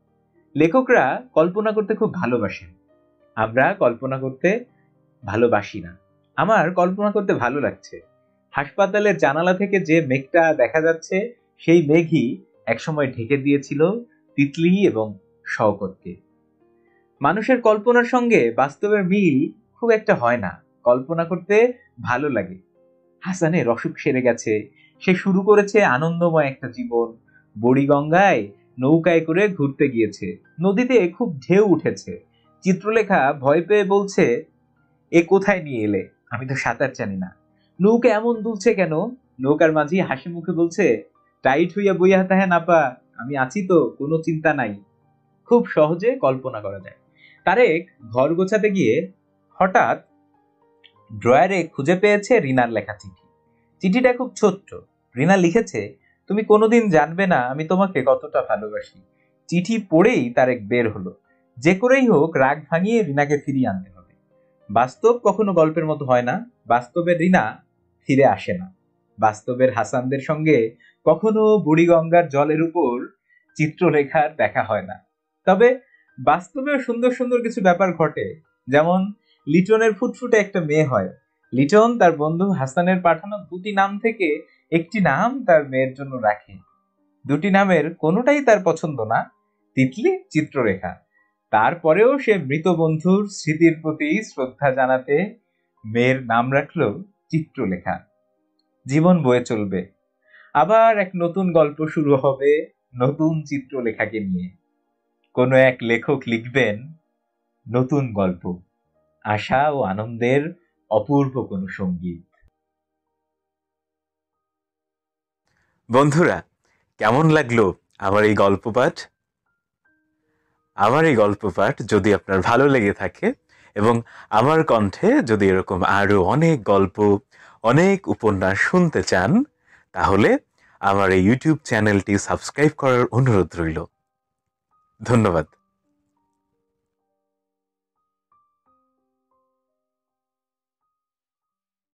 লেখকরা কল্পনা করতে খুব ভালোবাসেন। আমরা কল্পনা করতে ভালোবাসি না। আমার কল্পনা করতে ভালো লাগছে। হাসপাতালের জানালা থেকে যে মেঘটা দেখা যাচ্ছে, সেই মেঘই একসময় ঢেকে দিয়েছিল তিতলি এবং শওকতকে। মানুষের কল্পনার সঙ্গে বাস্তবের মিল খুব একটা হয় না। কল্পনা করতে ভালো লাগে। হাসানের অসুখ সেরে গেছে। সে শুরু করেছে আনন্দময় একটা জীবন। বুড়িগঙ্গায় নৌকায় করে ঘুরতে গিয়েছে। নদীতে খুব ঢেউ উঠেছে। চিত্রলেখা ভয় পেয়ে বলছে, এ কোথায় নিয়ে এলে? আমি তো সাঁতার জানি না। নৌকা এমন দুলছে কেন? নৌকার মাঝি হাসি মুখে বলছে, টাইট হইয়া বইয়া তাহে নাপা, আমি আছি তো, কোনো চিন্তা নাই। খুব সহজে কল্পনা করা যায়। তারেক ঘর গোছাতে গিয়ে হঠাৎ ড্রয়ারে খুঁজে পেয়েছে রিনার লেখা চিঠি। চিঠিটা খুব ছোট্ট। রিনা লিখেছে, তুমি কোনোদিন জানবে না আমি তোমাকে কতটা ভালোবাসি। চিঠি পড়েই তারেক বের হলো। যে করেই হোক রাগ ভাঙিয়ে রিনাকে ফিরিয়ে আনতে হবে। বাস্তব কখনো গল্পের মতো হয় না। বাস্তবের রিনা ফিরে আসে না। বাস্তবের হাসানদের সঙ্গে কখনো বুড়িগঙ্গার জলের উপর চিত্রলেখার দেখা হয় না। তবে বাস্তবেও সুন্দর সুন্দর কিছু ব্যাপার ঘটে। যেমন লিটনের ফুটফুটে একটা মেয়ে হয়। লিটন তার বন্ধু হাসানের পাঠানো দুটি নাম থেকে একটি নাম তার মেয়ের জন্য রাখে। দুটি নামের কোনোটাই তার পছন্দ না, তিতলি, চিত্রলেখা। তারপরেও সে মৃত বন্ধুর স্মৃতির প্রতি শ্রদ্ধা জানাতে মেয়ের নাম রাখলো চিত্রলেখা। জীবন বয়ে চলবে। আবার এক নতুন গল্প শুরু হবে নতুন চিত্রলেখাকে নিয়ে। কোনো এক লেখক লিখবেন নতুন গল্প, আশা ও আনন্দের অপূর্ব কোনো সঙ্গীত। বন্ধুরা, কেমন লাগলো আমার এই গল্প পাঠ? আমার এই গল্প পাঠ যদি আপনার ভালো লেগে থাকে এবং আমার কণ্ঠে যদি এরকম আরো অনেক গল্প, অনেক উপন্যাস শুনতে চান, তাহলে আমার এই ইউটিউব চ্যানেলটি সাবস্ক্রাইব করার অনুরোধ রইল। ধন্যবাদ।